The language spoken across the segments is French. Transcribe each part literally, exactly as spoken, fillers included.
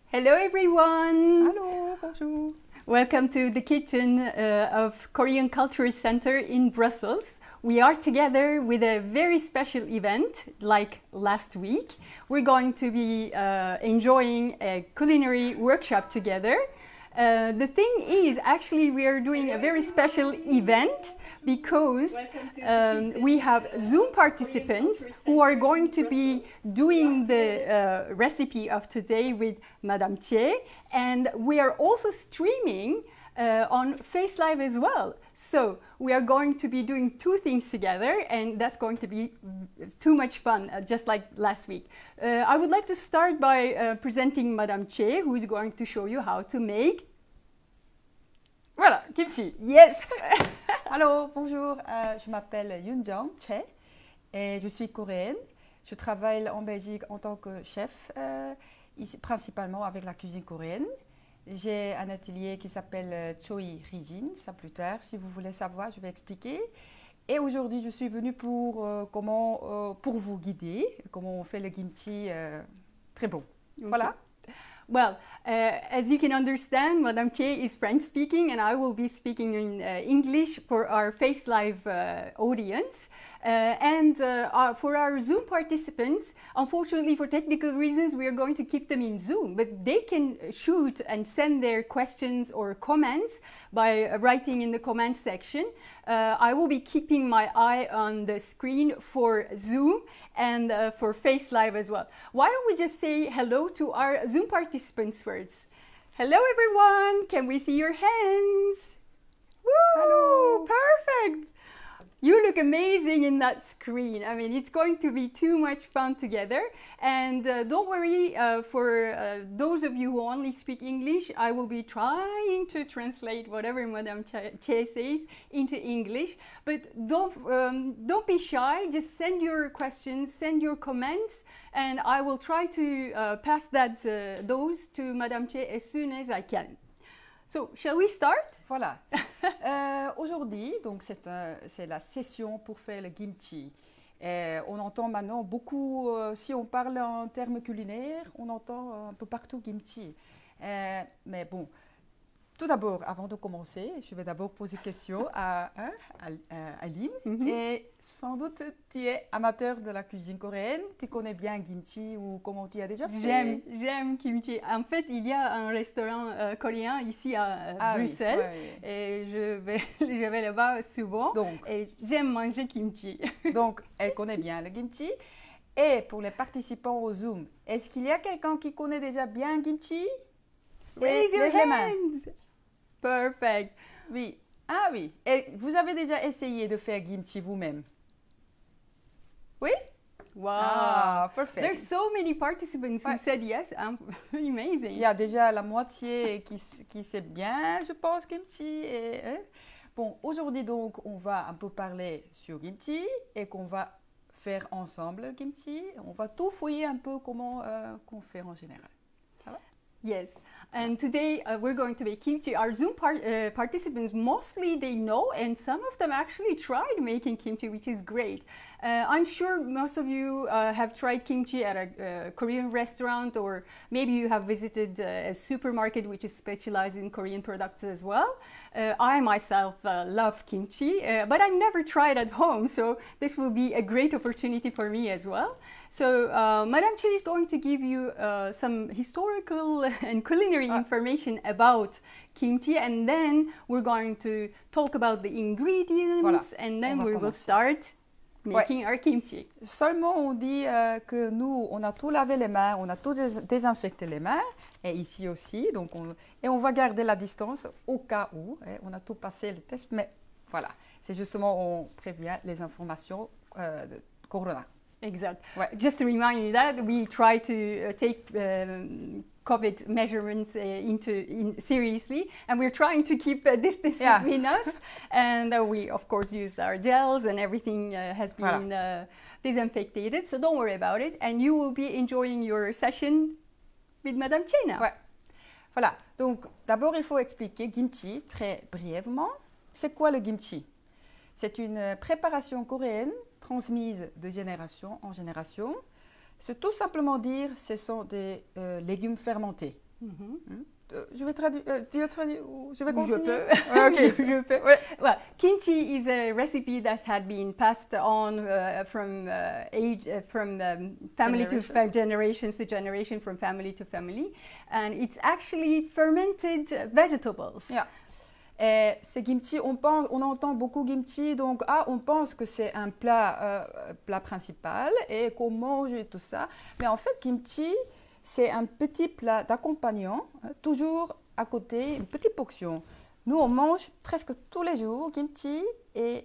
Hello everyone! Hello, bonjour! Welcome to the kitchen uh, of Korean Cultural Center in Brussels. We are together with a very special event like last week. We're going to be uh, enjoying a culinary workshop together. Uh, the thing is, actually, we are doing a very special event because um, we have Zoom participants who are going to be doing the uh, recipe of today with Madame Chie, and we are also streaming uh, on FaceLive as well. So we are going to be doing two things together, and that's going to be too much fun, uh, just like last week. Uh, I would like to start by uh, presenting Madame Chie, who is going to show you how to make voilà, kimchi. Yes. Hello, bonjour. Euh, je m'appelle Yoonjung Choi et je suis coréenne. Je travaille en Belgique en tant que chef, euh, ici, principalement avec la cuisine coréenne. J'ai un atelier qui s'appelle Choi Rijin, ça plus tard. Si vous voulez savoir, je vais expliquer. Et aujourd'hui, je suis venue pour, euh, comment, euh, pour vous guider, comment on fait le kimchi euh, très bon. Okay. Voilà. Well, uh, as you can understand, Madame Chie is French speaking, and I will be speaking in uh, English for our FaceLive uh, audience. Uh, and uh, uh, for our Zoom participants, unfortunately for technical reasons, we are going to keep them in Zoom, but they can shoot and send their questions or comments by uh, writing in the comment section. Uh, I will be keeping my eye on the screen for Zoom and uh, for FaceLive as well. Why don't we just say hello to our Zoom participants first? Hello everyone, can we see your hands? Woo! Hello. Perfect! You look amazing in that screen. I mean, it's going to be too much fun together. And uh, don't worry, uh, for uh, those of you who only speak English, I will be trying to translate whatever Madame Chie says into English. But don't, um, don't be shy. Just send your questions, send your comments, and I will try to uh, pass that, uh, those to Madame Chie as soon as I can. So, shall we start? Voilà. euh, Aujourd'hui, donc c'est euh, la session pour faire le kimchi. Et on entend maintenant beaucoup, euh, si on parle en termes culinaires, on entend un peu partout kimchi. Euh, mais bon, tout d'abord, avant de commencer, je vais d'abord poser une question à, hein, à, à Aline. Mm-hmm. Et sans doute, tu es amateur de la cuisine coréenne. Tu connais bien kimchi ou comment tu as déjà fait? J'aime, j'aime kimchi. En fait, il y a un restaurant euh, coréen ici à ah, Bruxelles. Oui, ouais, ouais. Et je vais, je vais là-bas souvent. Donc, et j'aime manger kimchi. Donc, elle connaît bien le kimchi. Et pour les participants au Zoom, est-ce qu'il y a quelqu'un qui connaît déjà bien kimchi? Raise your hands! Perfect. Oui. Ah oui. Et vous avez déjà essayé de faire kimchi vous-même? Oui? Wow. Ah, perfect. There's so many participants who ouais. said yes. Um, amazing. Il y a déjà la moitié qui, qui sait bien, je pense, kimchi. Et, hein? Bon, aujourd'hui donc, on va un peu parler sur kimchi et qu'on va faire ensemble le kimchi. On va tout fouiller un peu comment euh, qu'on fait en général. Ça va? Yes, and today uh, we're going to make kimchi. Our Zoom par uh, participants, mostly they know, and some of them actually tried making kimchi, which is great. Uh, I'm sure most of you uh, have tried kimchi at a uh, Korean restaurant, or maybe you have visited uh, a supermarket which is specialized in Korean products as well. Uh, I myself uh, love kimchi, uh, but I've never tried at home, so this will be a great opportunity for me as well. So, uh, Madame Chie is going to give you uh, some historical and culinary ah. information about kimchi, and then we're going to talk about the ingredients, voilà. and then we will start making ouais. our kimchi. Seulement, on dit euh, que nous, on a tout lavé les mains, on a tout dés désinfecté les mains, et ici aussi, donc on, et on va garder la distance au cas où, hein, on a tout passé le test, mais voilà, c'est justement, on prévient les informations euh, de Corona. Exact. Ouais. Just to remind you that we try to uh, take um, COVID measurements uh, into in seriously, and we're trying to keep a distance yeah. between us. And uh, we, of course, used our gels, and everything uh, has been voilà. uh, disinfected. So don't worry about it, and you will be enjoying your session with Madame Chie now. Ouais. Voilà. Donc, d'abord, il faut expliquer kimchi très brièvement. C'est quoi le kimchi? C'est une préparation coréenne transmise de génération en génération. C'est tout simplement dire ce sont des euh, légumes fermentés. Mm-hmm. uh, je vais traduire. Uh, tu veux traduire ou je vais continuer? Je peux. Okay. je peux. Ouais. Well, kimchi is a recipe that had been passed on uh, from uh, age, uh, from um, family Generation. to fa generations to generation, from family to family, and it's actually fermented vegetables. Yeah. Et c'est kimchi, on, pense, on entend beaucoup kimchi, donc ah, on pense que c'est un plat, euh, plat principal et qu'on mange et tout ça. Mais en fait, kimchi, c'est un petit plat d'accompagnant, hein, toujours à côté, une petite portion. Nous, on mange presque tous les jours kimchi et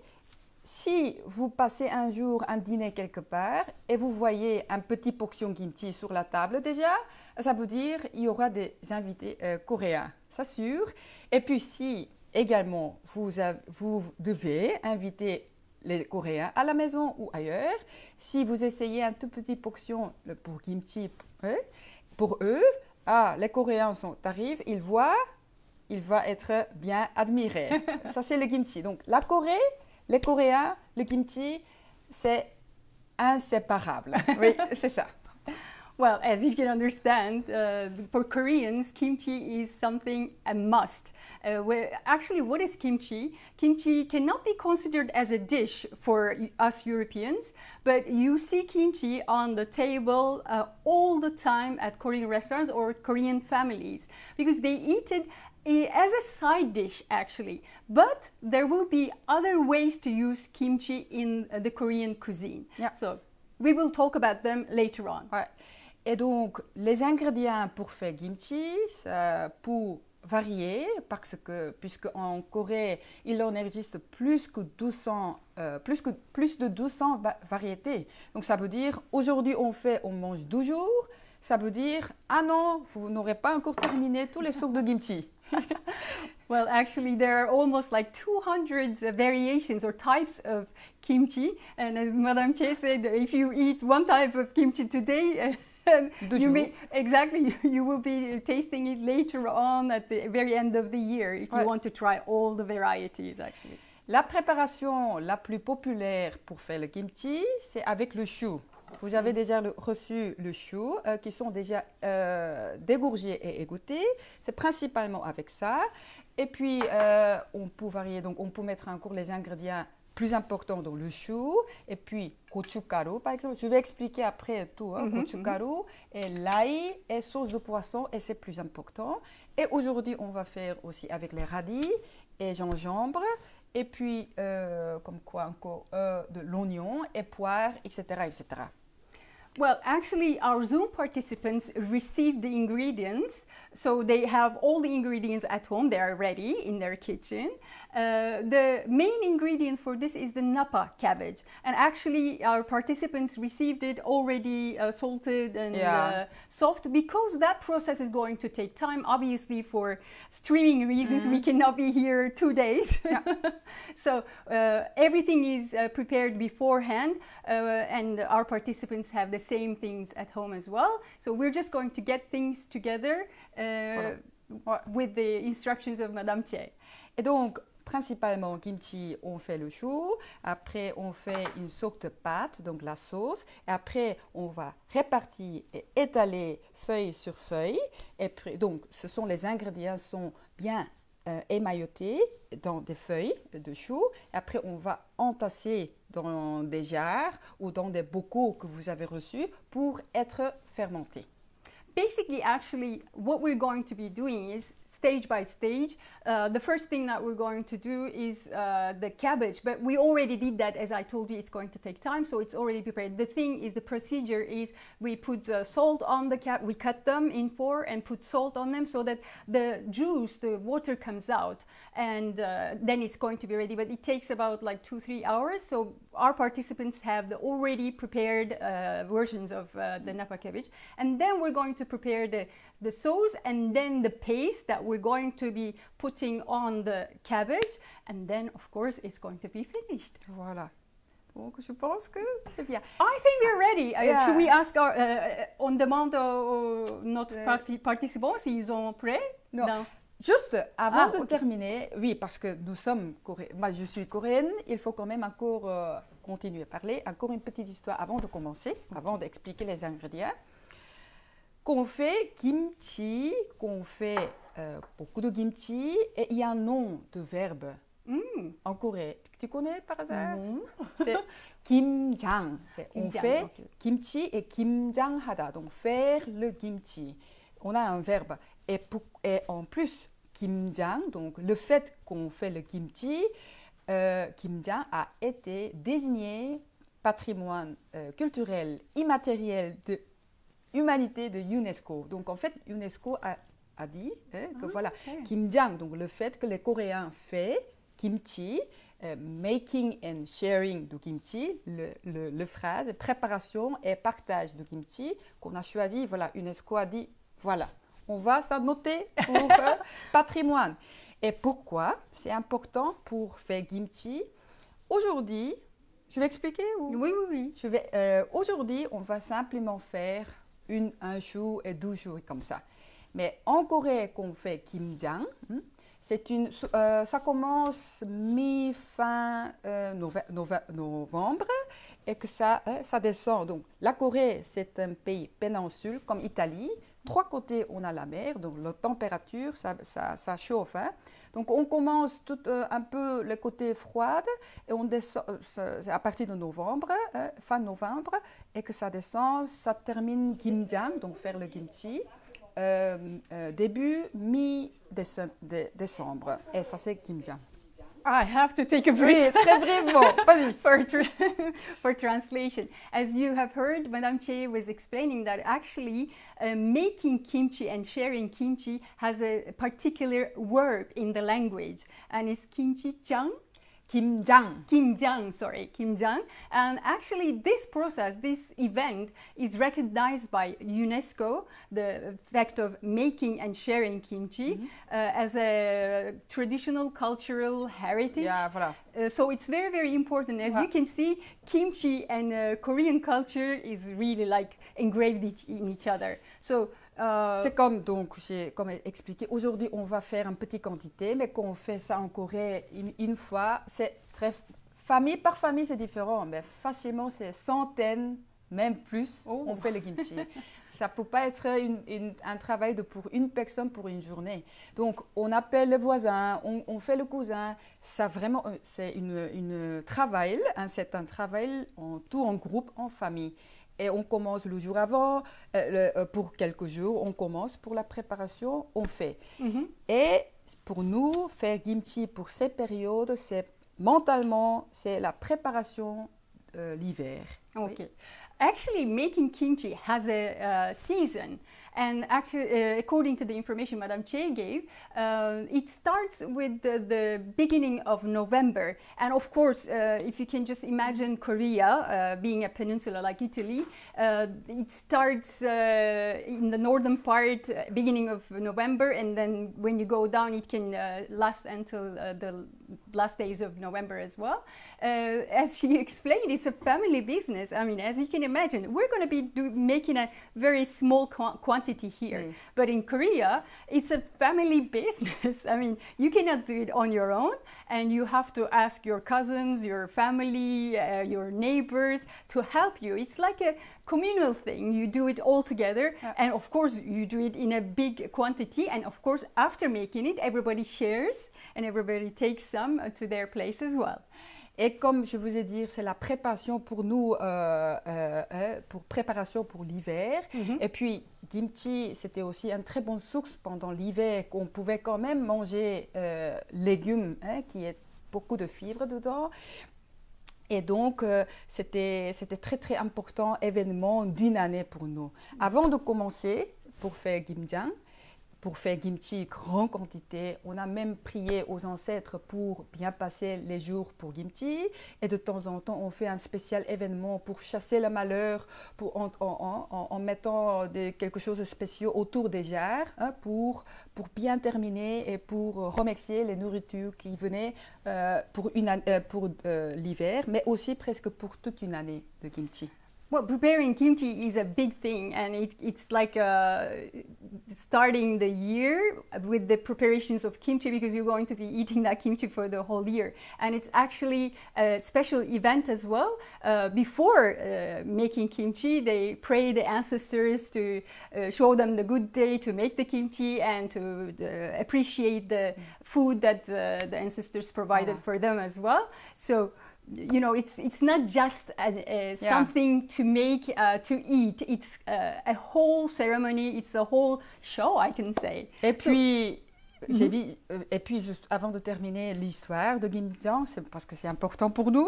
si vous passez un jour un dîner quelque part et vous voyez un petit portion kimchi sur la table déjà, ça veut dire qu'il y aura des invités euh, coréens, c'est sûr. Et puis si également, vous, avez, vous devez inviter les Coréens à la maison ou ailleurs. Si vous essayez un tout petit portion pour kimchi pour eux, ah, les Coréens sont, arrivent, ils voient, il va être bien admiré. Ça, c'est le kimchi. Donc, la Corée, les Coréens, le kimchi, c'est inséparable. Oui, c'est ça. Well, as you can understand, uh, for Koreans, kimchi is something a must. Uh, where, actually, what is kimchi? Kimchi cannot be considered as a dish for us Europeans, but you see kimchi on the table uh, all the time at Korean restaurants or Korean families because they eat it as a side dish, actually. But there will be other ways to use kimchi in uh, the Korean cuisine. Yeah. So we will talk about them later on. Ouais. Et donc, les ingrédients pour faire kimchi, pour varier, parce que, puisque en Corée, il en existe plus, que douze cents, euh, plus, que, plus de douze cents va variétés. Donc, ça veut dire, aujourd'hui, on fait, on mange douze jours. Ça veut dire, ah non, vous n'aurez pas encore terminé tous les sortes de kimchi. Well, actually, there are almost like two hundred uh, variations or types of kimchi. And as Madame Che said, if you eat one type of kimchi today, uh, you may, exactly, you will be tasting it later on at the very end of the year if ouais. you want to try all the varieties, actually. La préparation la plus populaire pour faire le kimchi, c'est avec le chou. Vous avez déjà le, reçu le chou, euh, qui sont déjà euh, dégorgés et égouttés. C'est principalement avec ça. Et puis, euh, on peut varier, donc on peut mettre encore les ingrédients plus importants dans le chou. Et puis, gochugaru, par exemple. Je vais expliquer après tout. Hein, mm-hmm, gochugaru mm-hmm. et l'ail et sauce de poisson, et c'est plus important. Et aujourd'hui, on va faire aussi avec les radis et gingembre. Et puis, euh, comme quoi encore, euh, de l'oignon et poire, et cetera, et cetera. Well, actually, our Zoom participants received the ingredients, so they have all the ingredients at home. They are ready in their kitchen. Uh, the main ingredient for this is the napa cabbage, and actually, our participants received it already uh, salted and yeah. uh, soft because that process is going to take time. Obviously, for streaming reasons, mm-hmm. we cannot be here two days. Yeah. So uh, everything is uh, prepared beforehand, uh, and our participants have the same things at home as well. So we're just going to get things together uh, voilà. with the instructions of Madame Che. Et donc, principalement, kimchi, on fait le chou, après on fait une sorte de pâte, donc la sauce, et après on va répartir et étaler feuille sur feuille. Et puis, donc, ce sont les ingrédients sont bien euh, émaillotés dans des feuilles de chou. Et après, on va entasser dans des jarres ou dans des bocaux que vous avez reçus pour être fermentés. Basically, actually, what we're going to be doing is stage by stage. Uh, the first thing that we're going to do is uh, the cabbage, but we already did that. As I told you, it's going to take time, so it's already prepared. The thing is, the procedure is we put uh, salt on the cab, we cut them in four and put salt on them so that the juice, the water comes out, and uh, then it's going to be ready. But it takes about like two, three hours. So our participants have the already prepared uh, versions of uh, the napa cabbage, and then we're going to prepare the the sauce and then the paste that we're going to be putting on the cabbage, and then of course it's going to be finished. Voilà. Donc je pense que c'est bien. I think we're ready. Uh, yeah. Should we ask our, uh, on demande aux notre uh, participants s'ils sont prêts? Non. non. Juste avant ah, de okay. terminer, oui, parce que nous sommes coréens, moi je suis coréenne, il faut quand même encore euh, continuer à parler. Encore une petite histoire avant de commencer, avant d'expliquer les ingrédients. qu'on fait kimchi, qu'on fait euh, beaucoup de kimchi, et il y a un nom de verbe Mm. en Corée. Tu connais par hasard? Mm. C'est kimjang. C'est- On Kimjang, fait ok. kimchi et kimjanghada, donc faire le kimchi. On a un verbe. Et, pour- et en plus, kimjang, donc le fait qu'on fait le kimchi, euh, kimjang a été désigné patrimoine euh, culturel immatériel de humanité de UNESCO. Donc en fait, UNESCO a, a dit hein, que Ah, voilà, ok. kimjang, donc le fait que les Coréens font kimchi, euh, making and sharing du kimchi, le, le, le phrase préparation et partage du kimchi qu'on a choisi. Voilà, UNESCO a dit voilà, on va ça noter pour euh, patrimoine. Et pourquoi c'est important pour faire kimchi? Aujourd'hui, je vais expliquer ou Oui, oui, oui. je vais, euh, aujourd'hui, on va simplement faire une, un jour et deux jours comme ça. Mais en Corée, qu'on fait kimjang, hmm, c'est une, euh, ça commence mi-fin euh, nove- nove- novembre et que ça, euh, ça descend. Donc, la Corée, c'est un pays péninsule comme Italie. Trois côtés, on a la mer, donc la température, ça, ça, ça chauffe. Hein. Donc, on commence tout, euh, un peu le côté froid et on descend euh, c'est à partir de novembre, euh, fin novembre, et que ça descend, ça termine kimjang, donc faire le kimchi. Euh, euh, début mi-décembre. Et ça, c'est kimjang. I have to take a Oui, break. très brièvement. Vas-y. for, tra- for translation. As you have heard, Madame Che was explaining that actually uh, making kimchi and sharing kimchi has a particular verb in the language, and it's kimchi-jang. Kimjang. Kimjang, sorry, Kimjang. And actually, this process, this event is recognized by UNESCO, the fact of making and sharing kimchi, Mhm. uh, as a traditional cultural heritage. Ja, voilà. Uh, so it's very, very important. As Ouais. you can see, kimchi and uh, Korean culture is really like engraved each, in each other. So uh, C'est comme, donc, j'ai comme expliqué, aujourd'hui, on va faire une petite quantité, mais quand on fait ça en Corée une, une fois, c'est très... Famille par famille, c'est différent, mais facilement, c'est centaines, même plus, Oh. on fait le kimchi. Ça ne peut pas être une- une- un travail de pour une personne pour une journée. Donc, on appelle le voisin, on, on fait le cousin. Ça vraiment, euh, c'est une, une travail, hein, c'est un travail en tout en groupe, en famille. Et on commence le jour avant, euh, le- euh, pour quelques jours, on commence pour la préparation, on fait. mhm. Et pour nous, faire kimchi pour ces périodes, c'est mentalement, c'est la préparation euh, l'hiver. Okay. Actually, making kimchi has a uh, season, and actually, uh, according to the information Madame Che gave, uh, it starts with the, the beginning of November. And of course, uh, if you can just imagine Korea uh, being a peninsula like Italy, uh, it starts uh, in the northern part, uh, beginning of November, and then when you go down, it can uh, last until uh, the last days of November as well. Uh, as she explained, it's a family business. I mean, as you can imagine, we're going to be do, making a very small qu- quantity here. Mm. But in Korea, it's a family business. I mean, you cannot do it on your own, and you have to ask your cousins, your family, uh, your neighbors to help you. It's like a communal thing. You do it all together, Yeah. and of course, you do it in a big quantity. And of course, after making it, everybody shares and everybody takes some uh, to their place as well. Et comme je vous ai dit, c'est la préparation pour nous, euh, euh, euh, pour préparation pour l'hiver. Mhm. Et puis, kimchi, c'était aussi une très bonne source pendant l'hiver, qu'on pouvait quand même manger euh, légumes, hein, qui est beaucoup de fibres dedans. Et donc, euh, c'était, c'était très très important événement d'une année pour nous. Avant de commencer pour faire kimjang, pour faire kimchi grande quantité, on a même prié aux ancêtres pour bien passer les jours pour kimchi. Et de temps en temps, on fait un spécial événement pour chasser le malheur, pour, en, en, en, en mettant de, quelque chose de spécial autour des jarres, hein, pour, pour bien terminer et pour remercier les nourritures qui venaient euh, pour, une, an- euh, pour euh, l'hiver, mais aussi presque pour toute une année de kimchi. Well, preparing kimchi is a big thing, and it, it's like uh, starting the year with the preparations of kimchi, because you're going to be eating that kimchi for the whole year. And it's actually a special event as well. Uh, before uh, making kimchi, they pray the ancestors to uh, show them the good day to make the kimchi and to uh, appreciate the food that uh, the ancestors provided Yeah. for them as well. So, you know, it's it's not just a, a Yeah. something to make uh, to eat. It's uh, a whole ceremony. It's a whole show, I can say. Et puis, Mhm. j'ai vu, euh, et puis juste avant de terminer l'histoire de Gimjeong, c'est parce que c'est important pour nous.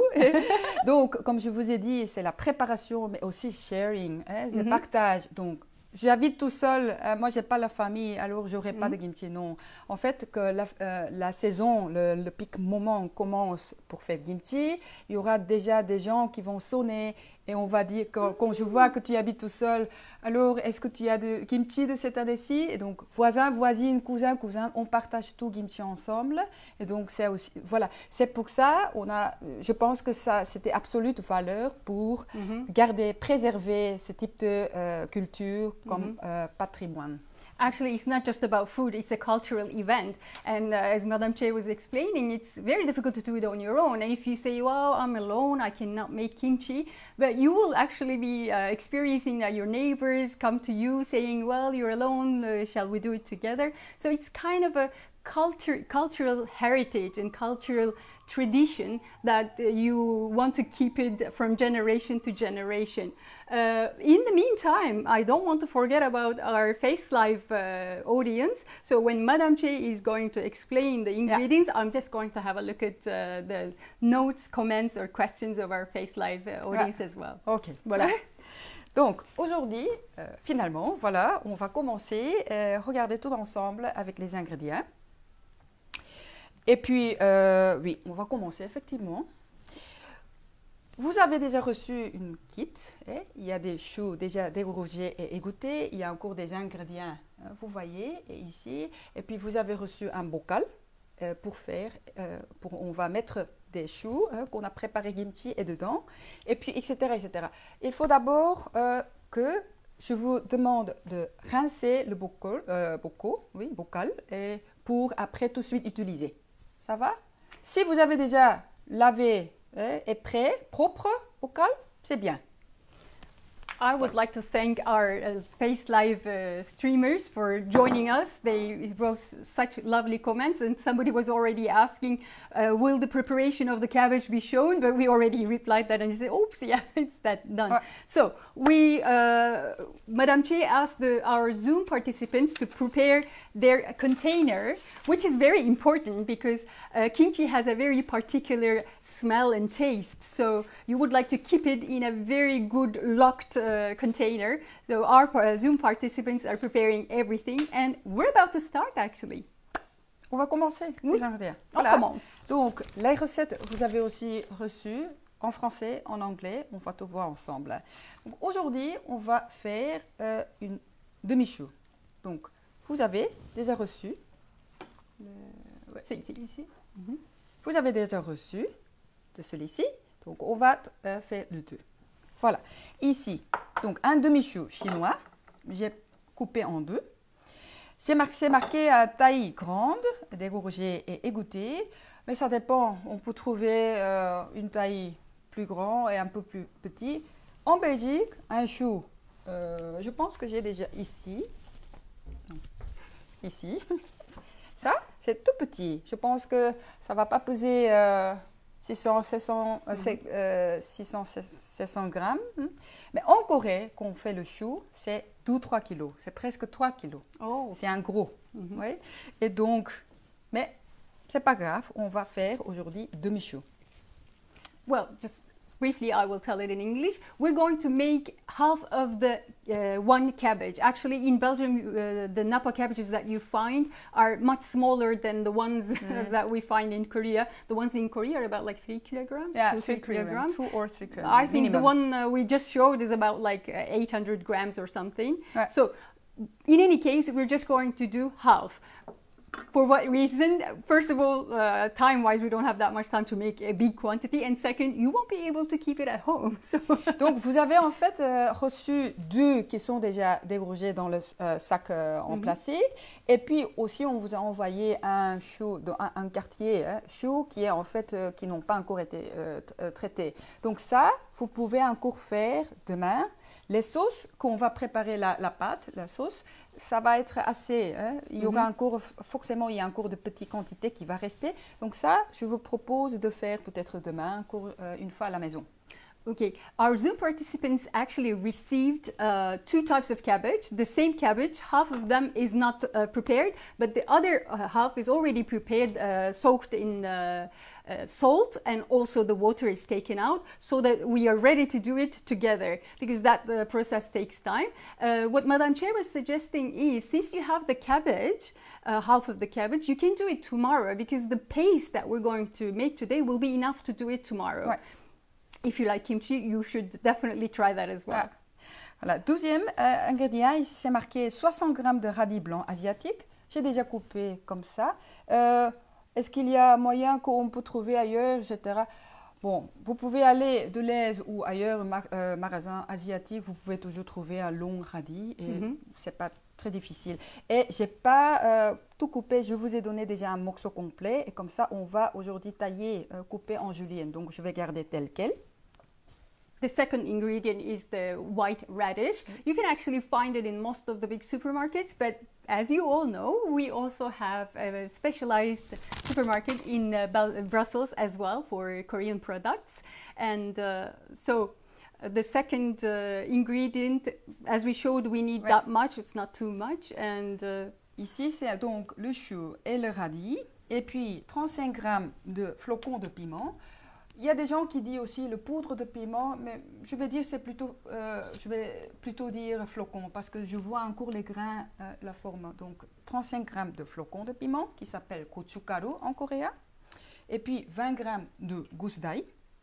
Donc, comme je vous ai dit, c'est la préparation, mais aussi sharing, hein, c'est le Mhm. partage. Donc, j'habite tout seul, euh, moi j'ai pas la famille, alors j'aurai pas Mhm. de kimchi, non. En fait, que la, euh, la saison, le, le pic moment commence pour faire kimchi, il y aura déjà des gens qui vont sonner et on va dire, quand, quand je vois que tu habites tout seul, alors est-ce que tu as de kimchi de cette année-ci? Et donc, voisins, voisines, cousins, cousins, on partage tout kimchi ensemble. Et donc, c'est aussi, voilà, c'est pour ça, on a, je pense que ça, c'était absolue valeur pour Mhm. garder, préserver ce type de euh, culture comme Mhm. euh, patrimoine. Actually, it's not just about food, it's a cultural event. And uh, as Madame Che was explaining, it's very difficult to do it on your own. And if you say, well, I'm alone, I cannot make kimchi, but you will actually be uh, experiencing that your neighbors come to you saying, well, you're alone, uh, shall we do it together? So it's kind of a culture, cultural heritage and cultural tradition that uh, you want to keep it from generation to generation. Uh, in the meantime, I don't want to forget about our Face Live uh, audience. So when Madame Che is going to explain the ingredients, I'm just going to have a look at uh, the notes, comments or questions of our Face Live uh, audience as well. Ok. Voilà. Donc, aujourd'hui, euh, finalement, voilà, on va commencer à regarder tout ensemble avec les ingrédients. Et puis, euh, oui, on va commencer effectivement. Vous avez déjà reçu une kit. Eh? Il y a des choux déjà dégorgés et égouttés. Il y a encore des ingrédients, hein, vous voyez, et ici. Et puis, vous avez reçu un bocal euh, pour faire. Euh, pour, on va mettre des choux hein, qu'on a préparé kimchi et dedans. Et puis, et cetera, et cetera. Il faut d'abord euh, que je vous demande de rincer le bocal, euh, bocal, oui, bocal et pour après tout de suite utiliser. Ça va? Si vous avez déjà lavé eh, et prêt, propre, bocal, c'est bien. I would like to thank our uh, Face Live uh, streamers for joining us. They wrote such lovely comments, and somebody was already asking, uh, will the preparation of the cabbage be shown? But we already replied that and he said, oops, yeah, it's that done. Uh, so we, uh, Madame Che asked the, our Zoom participants to prepare their container, which is very important because uh, kimchi has a very particular smell and taste. So you would like to keep it in a very good locked uh, container. So our uh, Zoom participants are preparing everything and we're about to start actually. On va commencer Oui. les ingrédients. On commence. Donc, les recettes, vous avez aussi reçues en français, en anglais. On va tout voir ensemble. Donc, aujourd'hui, on va faire euh, une demi-chou. Donc, vous avez déjà reçu. Le, ouais, C'est ici. ici. Mm-hmm. Vous avez déjà reçu de celui-ci. Donc, on va euh, faire le deux. Voilà. Ici, donc un demi-chou chinois. J'ai coupé en deux. C'est marqué, marqué à taille grande, dégorgée et égouttée. Mais ça dépend. On peut trouver euh, une taille plus grande et un peu plus petit. En Belgique, un chou, euh, je pense que j'ai déjà ici. Ici. Ça, c'est tout petit. Je pense que ça ne va pas peser euh, six cents, sept cents, euh, six cents, sept cents grammes. Mais en Corée, quand on fait le chou, c'est deux à trois kilos. C'est presque trois kilos. Oh. C'est un gros. Mm-hmm. Oui. Et donc, mais c'est pas grave, on va faire aujourd'hui demi-chou. Well, just briefly, I will tell it in English. We're going to make half of the uh, one cabbage. Actually, in Belgium, uh, the Napa cabbages that you find are much smaller than the ones mm. that we find in Korea. The ones in Korea are about like three kilograms. Yeah, two, three, three kilograms. Two or three kilograms. I think minimum. the one uh, we just showed is about like uh, eight hundred grams or something. Ouais. So, in any case, we're just going to do half. For what reason? First of all, uh, time-wise, we don't have that much time to make a big quantity. And second, you won't be able to keep it at home. So Donc, vous avez en fait euh, reçu deux qui sont déjà dégorgés dans le euh, sac euh, emplacé. Mm-hmm. Et puis aussi, on vous a envoyé un chou, un, un quartier hein, chou qui est en fait euh, qui n'ont pas encore été euh, traités. Donc ça, vous pouvez encore faire demain. Les sauces qu'on va préparer la, la pâte, la sauce, ça va être assez. Hein. Il y aura mm-hmm. encore, forcément, il y a encore de petites quantités qui va rester. Donc ça, je vous propose de faire peut-être demain, encore euh, une fois à la maison. Okay, our Zoom participants actually received uh, two types of cabbage, the same cabbage. Half of them is not uh, prepared, but the other uh, half is already prepared, uh, soaked in uh, uh, salt, and also the water is taken out so that we are ready to do it together, because that uh, process takes time. Uh, what Madame Chair was suggesting is, since you have the cabbage, uh, half of the cabbage, you can do it tomorrow, because the paste that we're going to make today will be enough to do it tomorrow. Ouais. If you like kimchi, you should definitely try that as well. Ah. Voilà, douzième euh, ingrédient, ici c'est marqué soixante grammes de radis blancs asiatiques. J'ai déjà coupé comme ça. Euh, Est-ce qu'il y a moyen qu'on peut trouver ailleurs, et cetera. Bon, vous pouvez aller de l'Aise ou ailleurs, mar euh, magasin asiatique, vous pouvez toujours trouver un long radis et mm-hmm. c'est pas très difficile. Et j'ai pas euh, tout coupé, je vous ai donné déjà un morceau complet et comme ça on va aujourd'hui tailler, euh, couper en julienne. Donc je vais garder tel quel. The second ingredient is the white radish. You can actually find it in most of the big supermarkets, but as you all know, we also have a specialized supermarket in uh, Brussels as well for Korean products. And uh, so uh, the second uh, ingredient, as we showed, we need ouais. that much, it's not too much. And uh, ici, c'est donc le chou et le radis, et puis trente-cinq grammes de flocons de piment. Il y a des gens qui disent aussi le poudre de piment, mais je vais dire c'est plutôt, euh, je vais plutôt dire flocons parce que je vois encore les grains, euh, la forme. Donc trente-cinq grammes de flocons de piment qui s'appelle gochugaru en coréen, et puis vingt grammes de gousses d'ail.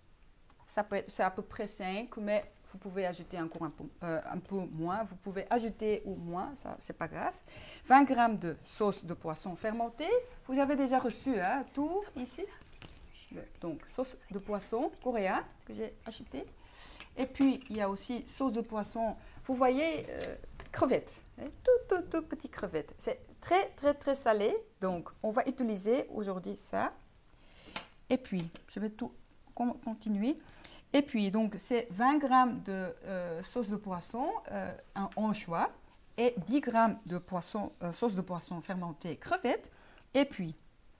Ça peut être, c'est à peu près cinq, mais vous pouvez ajouter encore un peu, euh, un peu moins. Vous pouvez ajouter ou moins, ça c'est pas grave. vingt grammes de sauce de poisson fermentée. Vous avez déjà reçu hein, tout ici. Donc, sauce de poisson coréen que j'ai acheté. Et puis, il y a aussi sauce de poisson, vous voyez, euh, crevettes, hein, tout, tout, tout petit crevettes. C'est très, très, très salé. Donc, on va utiliser aujourd'hui ça. Et puis, je vais tout continuer. Et puis, donc, c'est vingt grammes de euh, sauce de poisson euh, en anchois et dix grammes de poisson, euh, sauce de poisson fermentée crevettes. Et puis,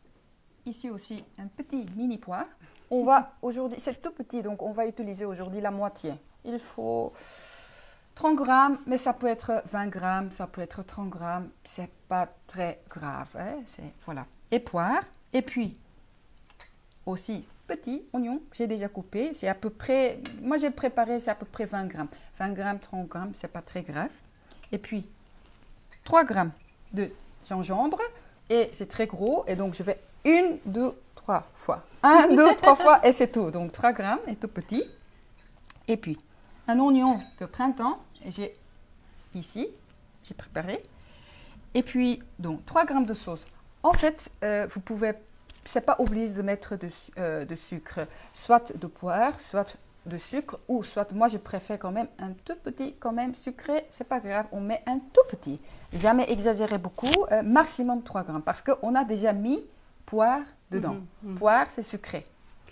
ici aussi, un petit mini poire. On va aujourd'hui, c'est tout petit, donc on va utiliser aujourd'hui la moitié. Il faut trente grammes, mais ça peut être vingt grammes, ça peut être trente grammes. C'est pas très grave. Hein, voilà. Et poire. Et puis, aussi, petit oignon que j'ai déjà coupé. C'est à peu près, moi j'ai préparé, c'est à peu près vingt grammes. vingt grammes, trente grammes, c'est pas très grave. Et puis, trois grammes de gingembre. Et c'est très gros, et donc je vais une, deux, trois fois. Un, deux, trois fois, et c'est tout. Donc trois grammes, et tout petit. Et puis, un oignon de printemps, j'ai ici, j'ai préparé. Et puis, donc trois grammes de sauce. En fait, euh, vous pouvez, c'est pas obligé de mettre de, euh, de sucre, soit de poire, soit de sucre, ou soit, moi je préfère quand même un tout petit, quand même sucré, c'est pas grave, on met un tout petit. Jamais exagérer beaucoup, euh, maximum trois grammes, parce qu'on a déjà mis poire dedans. Mm-hmm, mm-hmm. Poire, c'est sucré.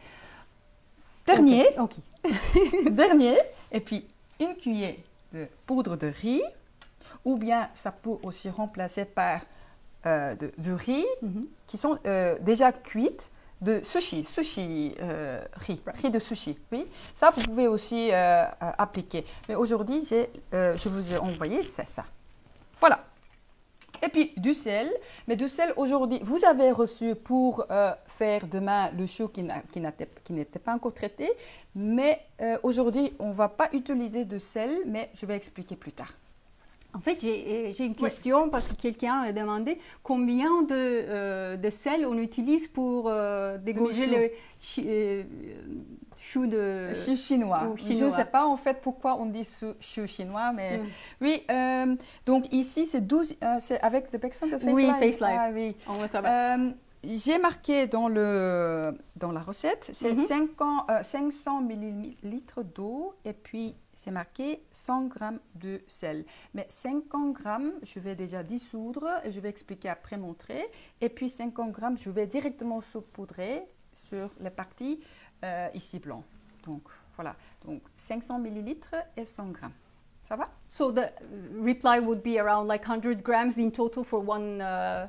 Dernier, okay, okay. dernier, et puis une cuillère de poudre de riz, ou bien ça peut aussi remplacer par euh, de, du riz, mm-hmm. qui sont euh, déjà cuites, de sushi, sushi euh, riz, riz de sushi, oui. Ça, vous pouvez aussi euh, euh, appliquer. Mais aujourd'hui, euh, je vous ai envoyé, c'est ça. Voilà. Et puis, du sel. Mais du sel, aujourd'hui, vous avez reçu pour euh, faire demain le chou qui n'était pas encore traité. Mais euh, aujourd'hui, on ne va pas utiliser de sel, mais je vais expliquer plus tard. En fait, j'ai une question oui. parce que quelqu'un a demandé combien de, euh, de sel on utilise pour euh, dégorger le chi, euh, chou de chou chinois. chinois. Je ne sais pas en fait pourquoi on dit chou chinois, mais mm. oui. Euh, donc ici, c'est douze, euh, c'est avec des personnes de Face oui, Live. Face Live. Ah, oui, on va savoir. Euh, J'ai marqué dans, le, dans la recette, c'est mm-hmm. euh, cinq cents millilitres d'eau et puis c'est marqué cent grammes de sel. Mais cinquante grammes, je vais déjà dissoudre et je vais expliquer après montrer. Et puis cinquante grammes, je vais directement saupoudrer sur les parties euh, ici blanc. Donc voilà, donc cinq cents millilitres et cent grammes. Ça va? So the reply would be around like one hundred grams in total for one uh,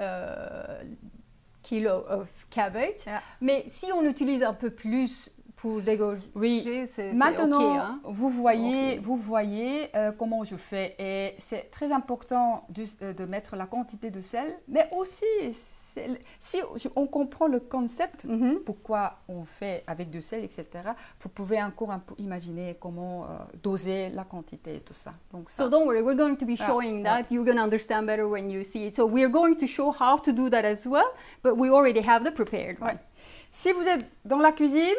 uh, kilo of cabbage. Yeah. Mais si on utilise un peu plus pour dégorger, oui. c'est Maintenant, okay, hein? vous voyez, okay. vous voyez euh, comment je fais. Et c'est très important de, de mettre la quantité de sel, mais aussi, si on comprend le concept, mm-hmm. pourquoi on fait avec du sel, et cetera, vous pouvez encore un peu imaginer comment euh, doser la quantité et tout ça. Donc, ça. So don't worry, we're going to be showing ah, that. Ouais. You're going to understand better when you see it. So we're going to show how to do that as well, but we already have the prepared one. Ouais. Si vous êtes dans la cuisine,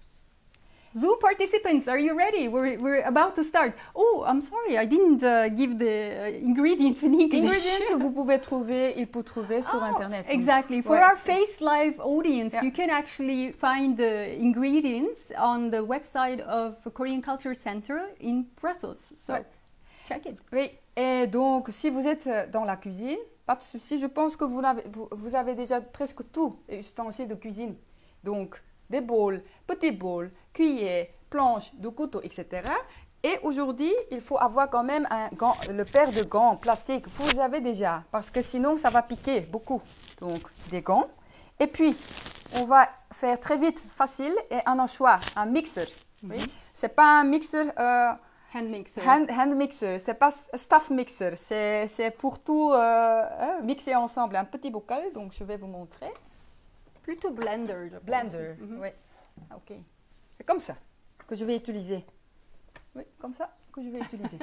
Zoom participants, are you ready? We're, we're about to start. Oh, I'm sorry, I didn't uh, give the uh, ingredients in English. Ingredients, vous pouvez trouver, il peut trouver sur oh, Internet. Exactly. For ouais, our Face Live audience, yeah. you can actually find the ingredients on the website of the Korean Culture Center in Brussels. So, ouais. check it. Oui, et donc, si vous êtes dans la cuisine, pas de souci, je pense que vous avez, vous, vous avez déjà presque tout ustensiles de cuisine. Donc, des bowls, petits bowls, cuillères, planches, de couteaux, et cetera. Et aujourd'hui, il faut avoir quand même un gant, le paire de gants plastique. Vous avez déjà, parce que sinon, ça va piquer beaucoup. Donc, des gants. Et puis, on va faire très vite, facile, et un enchoir, un mixeur. Mm-hmm. Oui. C'est pas un mixeur... Euh, hand mixer. Hand, hand mixer. C'est pas staff mixer. C'est pour tout euh, mixer ensemble. Un petit bocal, donc je vais vous montrer. Plutôt blender. Blender, mm-hmm. oui. Ok. C'est comme ça que je vais utiliser. Oui, comme ça que je vais utiliser.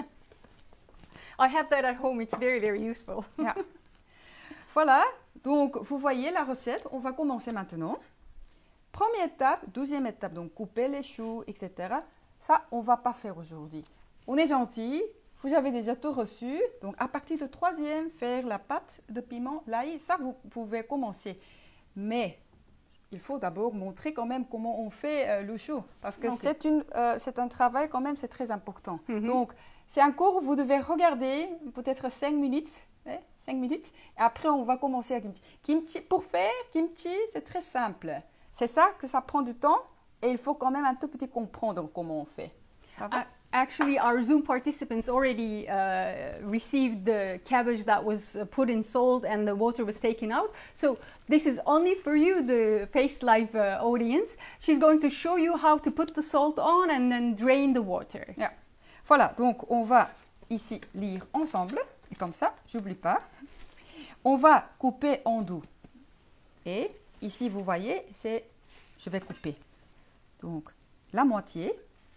I have that at home. It's very, very useful. Yeah. Voilà. Donc, vous voyez la recette. On va commencer maintenant. Première étape, deuxième étape. Donc, couper les choux, et cetera. Ça, on ne va pas faire aujourd'hui. On est gentil. Vous avez déjà tout reçu. Donc, à partir de troisième, faire la pâte de piment, l'ail. Ça, vous pouvez commencer. Mais il faut d'abord montrer quand même comment on fait euh, le chou. Parce que okay. c'est euh, un travail quand même, c'est très important. Mm-hmm. Donc, c'est un cours, vous devez regarder peut-être cinq minutes. Eh, cinq minutes. Et après, on va commencer à kimchi. Kimchi, pour faire kimchi, c'est très simple. C'est ça que ça prend du temps. Et il faut quand même un tout petit comprendre comment on fait. Ça va? Uh, actually, our Zoom participants already uh, received the cabbage that was uh, put in salt and the water was taken out. So this is only for you, the Face Live uh, audience. She's going to show you how to put the salt on and then drain the water. Yeah. Voilà, donc on va ici lire ensemble. Et comme ça, j'oublie pas. On va couper en deux. Et ici, vous voyez, c'est, je vais couper. Donc, la moitié.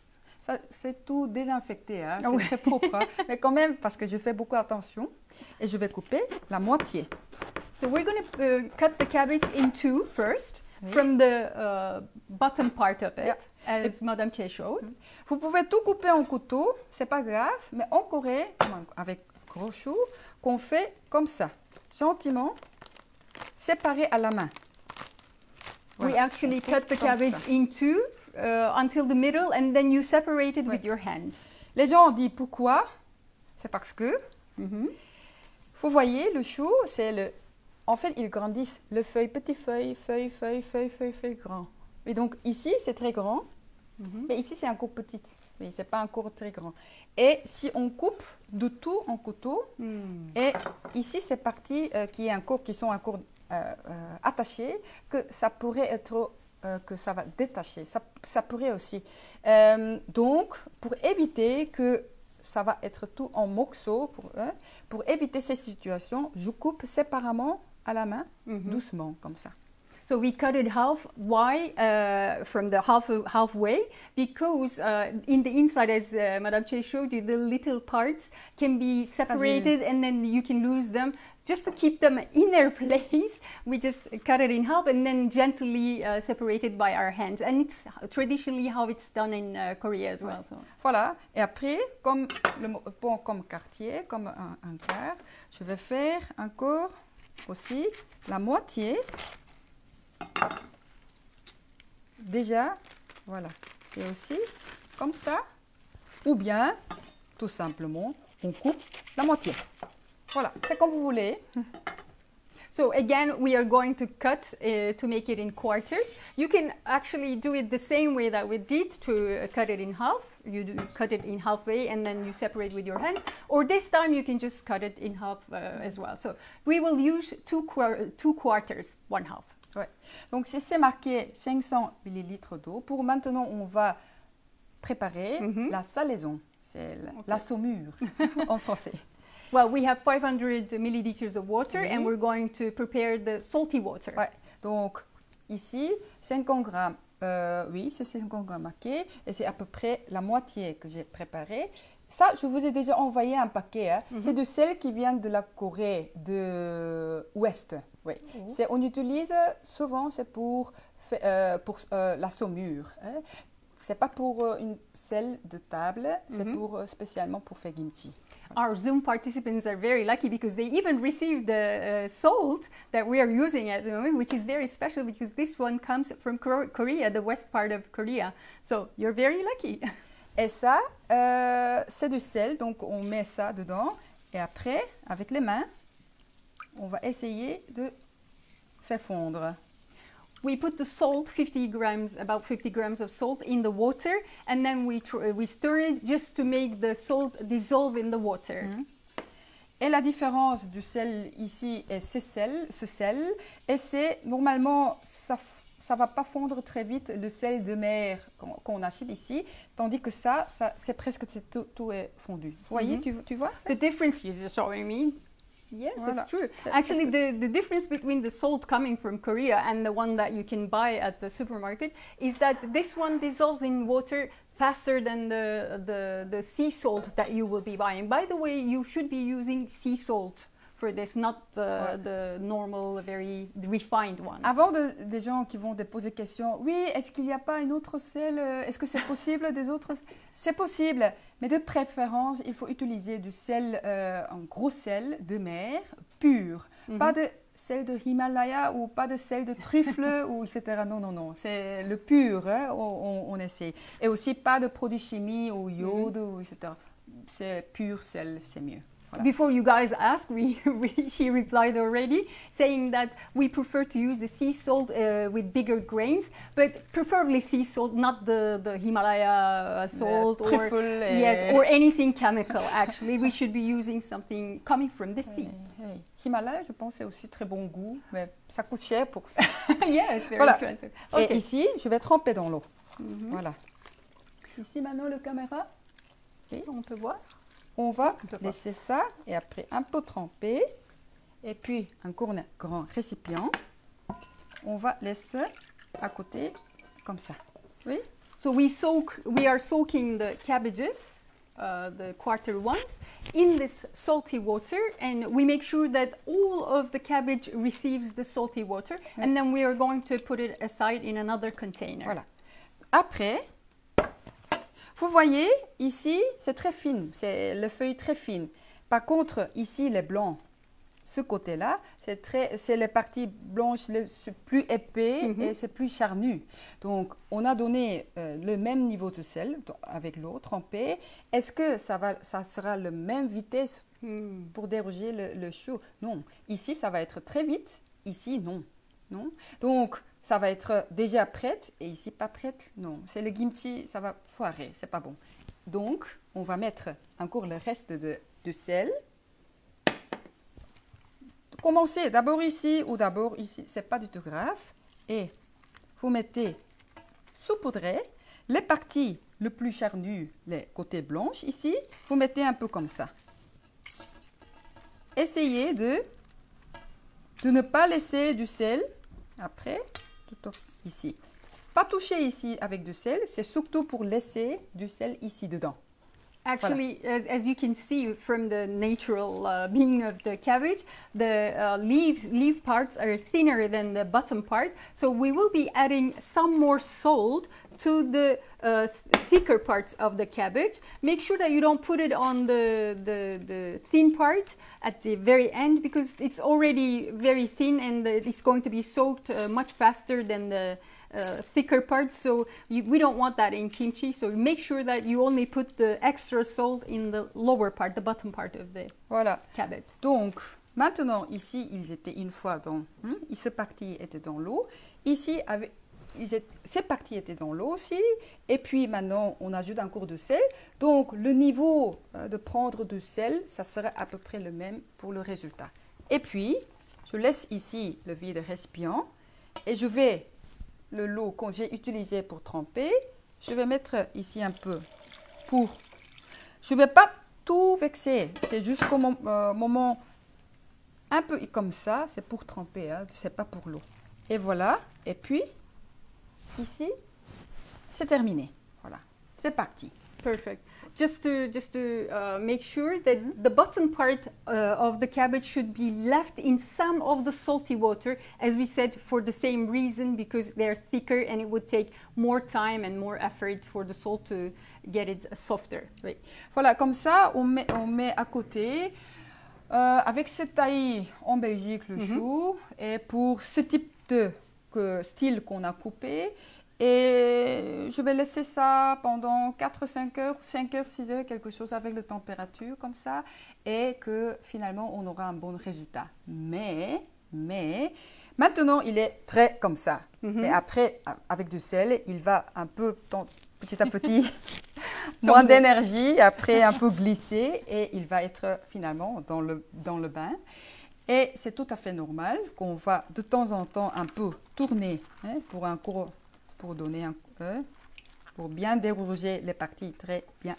C'est tout désinfecté, hein? C'est oui. très propre. Hein? Mais quand même, parce que je fais beaucoup attention. Et je vais couper la moitié. So we're going to uh, cut the cabbage in two first, oui. from the uh, bottom part of it, yeah. as Et, Madame Che showed. Vous pouvez tout couper en couteau, c'est pas grave. Mais en Corée, avec gros chou, qu'on fait comme ça, gentiment, séparé à la main. Voilà. We actually cut the cabbage ça. in two uh, until the middle and then you separate it oui. with your hands. Les gens ont dit pourquoi? C'est parce que, mm-hmm. vous voyez, le chou, c'est le... En fait, ils grandissent. Le feuille, petit feuille, feuille, feuille, feuille, feuille, feuille, grand. Et donc ici, c'est très grand. Mm-hmm. Mais ici, c'est encore petit. Oui, c'est pas encore très grand. Et si on coupe de tout en couteau, mm. et ici, c'est partie euh, qui, est encore, qui sont encore euh, euh, attachées, que ça pourrait être... Euh, que ça va détacher, ça, ça pourrait aussi. Euh, donc, pour éviter que ça va être tout en morceaux, pour, hein, pour éviter ces situations, je coupe séparément à la main, mm-hmm. doucement, comme ça. So we cut it half. Why? Uh, from the half halfway, because uh, in the inside, as uh, Madame Che showed you, the little parts can be separated, Fragile. and then you can lose them. Just to keep them in their place, we just cut it in half and then gently uh, separate it by our hands. And it's traditionally how it's done in uh, Korea as well. Ouais. So. Voilà. Et après, comme le mo- bon, comme quartier, comme un, un quart, je vais faire encore aussi la moitié. Déjà, voilà, c'est aussi comme ça. Ou bien, tout simplement, on coupe la moitié. Voilà, c'est comme vous voulez. So again, we are going to cut uh, to make it in quarters. You can actually do it the same way that we did to uh, cut it in half. You do cut it in halfway and then you separate with your hands. Or this time you can just cut it in half uh, as well. So we will use two, quar two quarters, one half. Ouais. Donc, si c'est marqué cinq cents millilitres d'eau, pour maintenant, on va préparer Mhm. la salaison. C'est la, Ok. la saumure en français. Well, we have five hundred milliliters of water Oui. and we're going to prepare the salty water. Ouais. Donc, ici, cinquante grammes. Euh, oui, c'est cinquante grammes marqué. Et c'est à peu près la moitié que j'ai préparé. Ça, je vous ai déjà envoyé un paquet. Hein. Mhm. C'est de celles qui viennent de la Corée de Ouest. Oui. Oh. C'est, on utilise souvent, c'est pour, fa- euh, pour euh, la saumure. Hein. C'est pas pour euh, une sel de table, c'est Mhm. pour euh, spécialement pour faire kimchi. Our Zoom participants are very lucky because they even received the uh, salt that we are using at the moment, which is very special because this one comes from Kor- Korea, the west part of Korea. So you're very lucky. Et ça, euh, c'est du sel, donc on met ça dedans. Et après, avec les mains, on va essayer de faire fondre. We put the salt, fifty grams, about fifty grams of salt in the water, and then we tr- we stir it just to make the salt dissolve in the water. Mhm. Et la différence du sel ici est ce sel, ce sel, et c'est normalement ça ça va pas fondre très vite le sel de mer qu'on qu'on achète ici, tandis que ça, ça c'est presque c'est tout, tout est fondu. Vous voyez, Mhm. tu, tu vois ça? The difference you're showing me. Yes, Voilà. it's true. C'est- Actually, the, the difference between the salt coming from Korea and the one that you can buy at the supermarket is that this one dissolves in water faster than the, the, the sea salt that you will be buying. By the way, you should be using sea salt for this, not the, Ouais. the normal, very refined one. Avant de- des gens qui vont te poser des questions, oui, est-ce qu'il n'y a pas un autre sel? euh, Est-ce que c'est possible des autres? C'est possible, mais de préférence, il faut utiliser du sel, euh, un gros sel de mer pur, Mhm. pas de sel de Himalaya ou pas de sel de truffle ou et cetera. Non, non, non, c'est le pur, hein, on, on, on essaie. Et aussi pas de produits chimiques ou iode ou et cetera. C'est pur sel, c'est mieux. Voilà. Before you guys ask, we, we, she replied already, saying that we prefer to use the sea salt uh, with bigger grains, but preferably sea salt, not the, the Himalaya uh, salt Le or, truffle et- yes, or anything chemical. Actually, we should be using something coming from the sea. Oui, oui. Himalaya, je pense, c'est aussi très bon goût, mais ça coûte cher pour ça. Yeah, it's very Voilà. expensive. Et Okay. ici, je vais tremper dans l'eau. Mhm. Voilà. Ici, maintenant, le caméra. On peut voir. On va On peut voir. laisser ça et après un peu tremper. Et puis, un grand, grand récipient. On va laisser à côté comme ça. Oui. So we soak, we are soaking the cabbages, uh, the quarter ones, in this salty water, and we make sure that all of the cabbage receives the salty water, and then we are going to put it aside in another container. Voilà. Après, vous voyez, ici, c'est très fine. C'est le feuille très fine. Par contre, ici, les blancs, ce côté-là, c'est très, c'est les parties blanches le c'est plus épais Mhm. et c'est plus charnu. Donc, on a donné euh, le même niveau de sel donc, avec l'eau trempée. Est-ce que ça, va, ça sera la même vitesse Hmm. pour déroger le, le chaud? Non. Ici, ça va être très vite. Ici, non. Non. Donc, ça va être déjà prête et ici, pas prête. Non. C'est le kimchi, ça va foirer. C'est pas bon. Donc, on va mettre encore le reste de, de sel. Commencez d'abord ici ou d'abord ici. C'est pas du tout grave. Et vous mettez saupoudré les parties les plus charnues, les côtés blanches ici. Vous mettez un peu comme ça. Essayez de, de ne pas laisser du sel Après, tout ici. Pas toucher ici avec du sel, c'est surtout pour laisser du sel ici dedans. Actually, voilà. as, as you can see from the natural uh, being of the cabbage, the uh, leaves, leaf parts are thinner than the bottom part. So we will be adding some more salt to the uh, th thicker parts of the cabbage. Make sure that you don't put it on the, the, the thin part at the very end, because it's already very thin and it's going to be soaked uh, much faster than the Uh, thicker parts, so you, we don't want that in kimchi. So make sure that you only put the extra salt in the lower part, the bottom part of the voilà. cabbage. Donc maintenant ici ils étaient une fois dans, hein, ce parti était dans l'eau. Ici avec, ils étaient, ces parties étaient dans l'eau aussi. Et puis maintenant on ajoute un cours de sel. Donc le niveau euh, de prendre du sel, ça serait à peu près le même pour le résultat. Et puis je laisse ici le vide récipient et je vais le lot que j'ai utilisé pour tremper, je vais mettre ici un peu pour... Je ne vais pas tout vexer, c'est juste comme un euh, moment un peu comme ça, c'est pour tremper, hein, c'est pas pour l'eau. Et voilà, et puis ici, c'est terminé. Voilà, c'est parti. Perfect. Just to just to uh, make sure that mm-hmm. the bottom part uh, of the cabbage should be left in some of the salty water, as we said, for the same reason, because they're thicker and it would take more time and more effort for the salt to get it softer. Oui. Voilà, comme ça, on met, on met à côté. Euh, avec cette taille en Belgique, le mm-hmm. chou, et pour ce type de que, style qu'on a coupé. Et je vais laisser ça pendant quatre, cinq heures, cinq heures, six heures, quelque chose avec la température comme ça. Et que finalement, on aura un bon résultat. Mais, mais, maintenant, il est très comme ça. Mm-hmm. Mais après, avec du sel, il va un peu, petit à petit, moins d'énergie. Après, un peu glisser. Et il va être finalement dans le, dans le bain. Et c'est tout à fait normal qu'on va de temps en temps un peu tourner, hein, pour un cours... pour donner un peu, pour bien dérouger les parties très bien.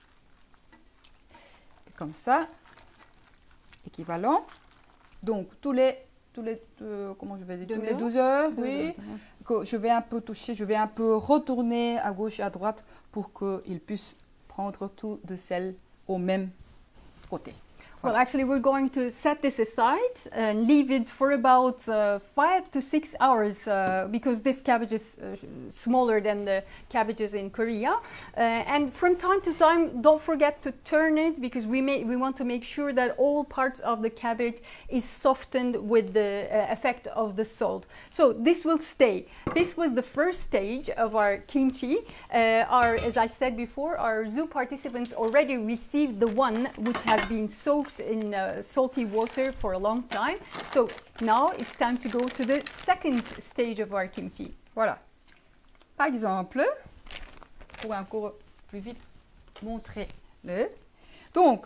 Et comme ça, équivalent. Donc tous les, tous les, euh, comment je vais dire, tous les douze heures, oui, que je vais un peu toucher, je vais un peu retourner à gauche et à droite pour qu'il puisse prendre tout de sel au même côté. Well, actually, we're going to set this aside and leave it for about uh, five to six hours uh, because this cabbage is uh, smaller than the cabbages in Korea. Uh, and from time to time, don't forget to turn it because we may we want to make sure that all parts of the cabbage is softened with the uh, effect of the salt. So this will stay. This was the first stage of our kimchi. Uh, our, as I said before, our zoo participants already received the one which has been soaked in uh, salty water for a long time. So now it's time to go to the second stage of our kimchi. Voilà. Par exemple, pour encore plus vite montrer le. Donc,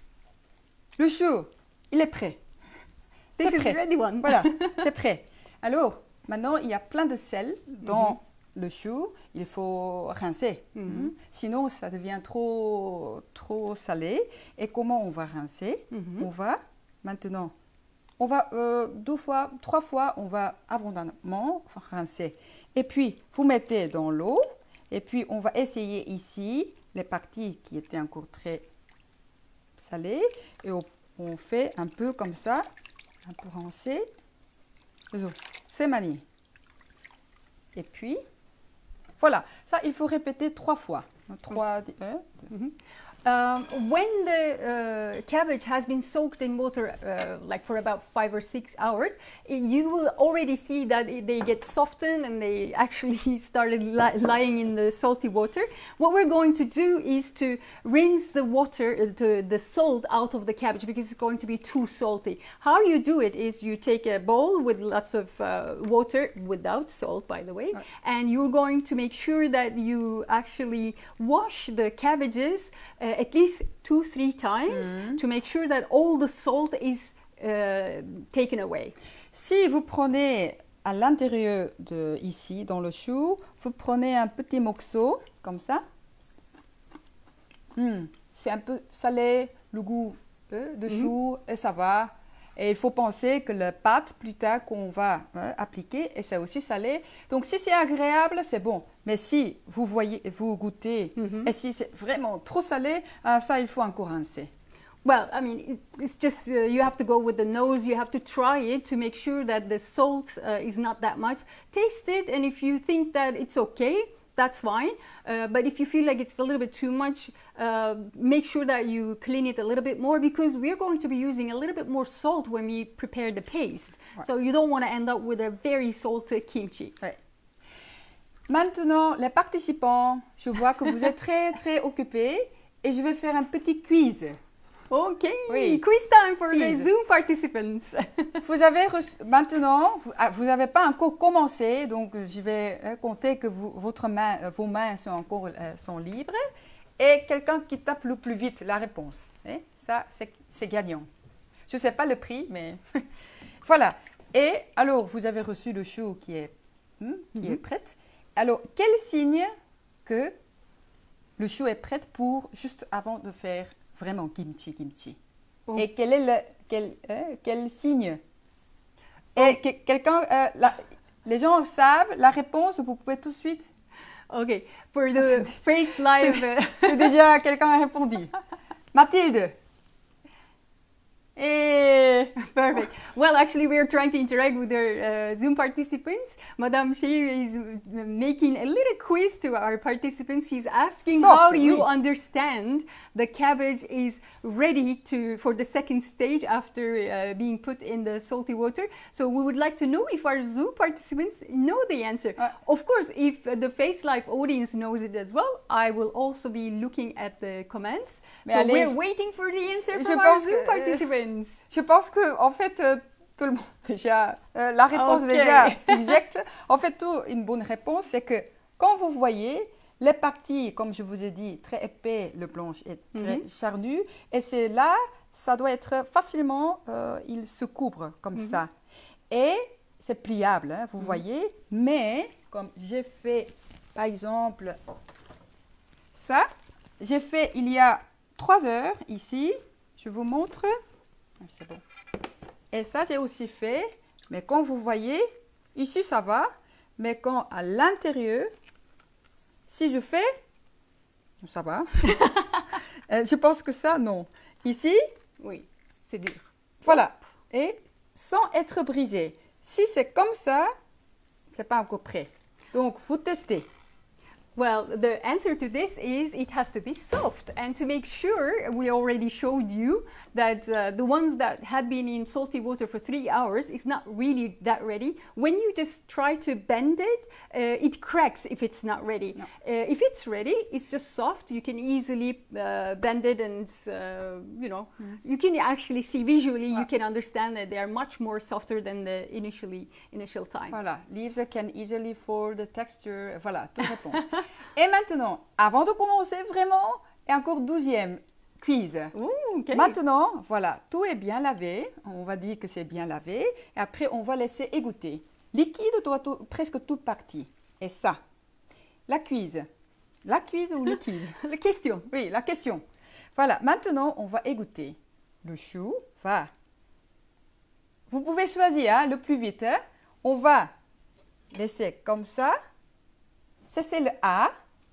le chou, il est prêt. This c'est is prêt. ready one. Voilà, c'est prêt. Alors, maintenant, il y a plein de sel dans mm-hmm. le chou, il faut rincer. Mm-hmm. Sinon, ça devient trop, trop salé. Et comment on va rincer? Mm-hmm. On va maintenant, on va euh, deux fois, trois fois, on va abondamment rincer. Et puis, vous mettez dans l'eau. Et puis, on va essayer ici les parties qui étaient encore très salées. Et on, on fait un peu comme ça, un peu rincer. C'est manié. Et puis, voilà, ça il faut répéter trois fois. Trois, hein? Mm-hmm. Um, when the uh, cabbage has been soaked in water uh, like for about five or six hours, it, you will already see that it, they get softened and they actually started li lying in the salty water. What we're going to do is to rinse the water, uh, the, the salt out of the cabbage because it's going to be too salty. How you do it is you take a bowl with lots of uh, water, without salt by the way, right. And you're going to make sure that you actually wash the cabbages uh, at least two, three times mm-hmm. to make sure that all the salt is uh, taken away. Si vous prenez à l'intérieur de ici, dans le chou, vous prenez un petit morceau, comme ça. Mm. C'est un peu salé, le goût euh, de mm-hmm. chou, et ça va. Et il faut penser que la pâte, plus tard, qu'on va hein, appliquer, et c'est aussi salé. Donc, si c'est agréable, c'est bon. Mais si vous voyez, vous goûtez, mm-hmm. et si c'est vraiment trop salé, ah, ça, il faut encore rincer. Well, I mean, it's just uh, you have to go with the nose. You have to try it to make sure that the salt uh, is not that much. Taste it, and if you think that it's okay, that's fine. Uh, but if you feel like it's a little bit too much, uh, make sure that you clean it a little bit more because we're going to be using a little bit more salt when we prepare the paste. Ouais. So you don't want to end up with a very salty kimchi. Ouais. Maintenant, les participants, je vois que vous êtes très très occupés et je vais faire un petit quiz. Okay, oui. Quiz time for Quiz. the Zoom participants. Vous avez reçu, maintenant, vous n'avez pas encore commencé, donc je vais euh, compter que vous, votre main, euh, vos mains sont encore euh, sont libres. Et quelqu'un qui tape le plus vite la réponse. Et ça, c'est gagnant. Je ne sais pas le prix, mais voilà. Et alors, vous avez reçu le chou qui est, hmm, qui mm-hmm. est prêt. Alors, quel signe que le chou est prêt pour juste avant de faire vraiment kimchi, kimchi. Oh. Et quel est le quel, euh, quel signe? Oh. Et que, quelqu'un, euh, les gens savent la réponse. Vous pouvez tout de suite. Ok. For the face live. C'est déjà quelqu'un a répondu. Mathilde. Et perfect. Well, actually, we are trying to interact with our uh, Zoom participants. Madame Shea is making a little quiz to our participants. She's asking Soft, how you oui. understand the cabbage is ready to for the second stage after uh, being put in the salty water. So we would like to know if our Zoom participants know the answer. Uh, of course, if uh, the Face Live audience knows it as well, I will also be looking at the comments. So allez, we're waiting for the answer from our Zoom que, participants. Euh, je pense que en fait euh, tout le monde déjà euh, la réponse okay. déjà exacte. En fait, tout, une bonne réponse, c'est que quand vous voyez les parties, comme je vous ai dit, très épais, le blanche est très mm-hmm. charnu, et c'est là, ça doit être facilement, euh, il se couvre comme mm-hmm. ça. Et c'est pliable, hein, vous mm-hmm. voyez, mais comme j'ai fait, par exemple, ça, j'ai fait il y a trois heures ici, je vous montre. C'est bon. Et ça, j'ai aussi fait, mais quand vous voyez, ici ça va, mais quand à l'intérieur, si je fais, ça va. euh, je pense que ça, non. Ici, oui, c'est dur. Voilà. Et sans être brisé. Si c'est comme ça, c'est pas encore prêt. Donc, vous testez. Well, the answer to this is it has to be soft. And to make sure, we already showed you that uh, the ones that had been in salty water for three hours is not really that ready. When you just try to bend it, uh, it cracks if it's not ready. No. Uh, if it's ready, it's just soft. You can easily uh, bend it and, uh, you know, mm. you can actually see visually, ah. you can understand that they are much more softer than the initially, initial time. Voilà, leaves can easily fold the texture. Voilà, toute réponse. Et maintenant, avant de commencer vraiment, et encore douzième quiz. Ooh, okay. Maintenant, voilà, tout est bien lavé. On va dire que c'est bien lavé. Et après, on va laisser égoutter. Liquide doit tout, presque tout partir. Et ça, la quiz. La quiz ou le quiz? La question. Oui, la question. Voilà, maintenant, on va égoutter. Le chou va. Vous pouvez choisir hein, le plus vite. Hein. On va laisser comme ça. Ça, c'est le A.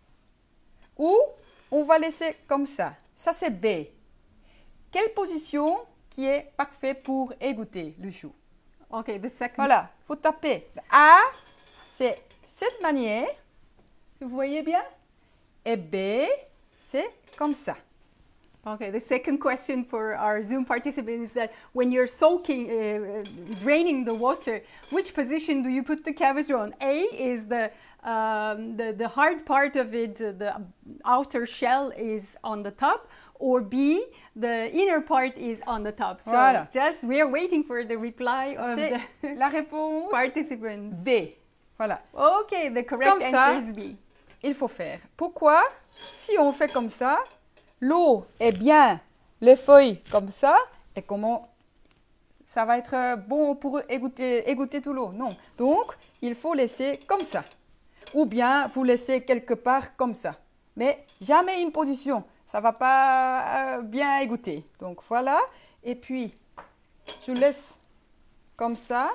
Ou on va laisser comme ça. Ça, c'est B. Quelle position qui est parfaite pour égoutter le chou? Ok, the second. Voilà, il faut taper. Le A, c'est cette manière. Vous voyez bien? Et B, c'est comme ça. Okay, the second question for our Zoom participants is that when you're soaking, uh, draining the water, which position do you put the cabbage on? A is the um, the, the hard part of it, uh, the outer shell is on the top, or B, the inner part is on the top. So voilà. just we're waiting for the reply of the la réponse participants. B. Voilà. Okay, the correct comme answer ça, is B. Il faut faire. Pourquoi? Si on fait comme ça, l'eau est bien, les feuilles comme ça, et comment ça va être bon pour égoutter, égoutter tout l'eau? Non. Donc, il faut laisser comme ça. Ou bien, vous laissez quelque part comme ça. Mais jamais une position. Ça ne va pas euh, bien égoutter. Donc, voilà. Et puis, je laisse comme ça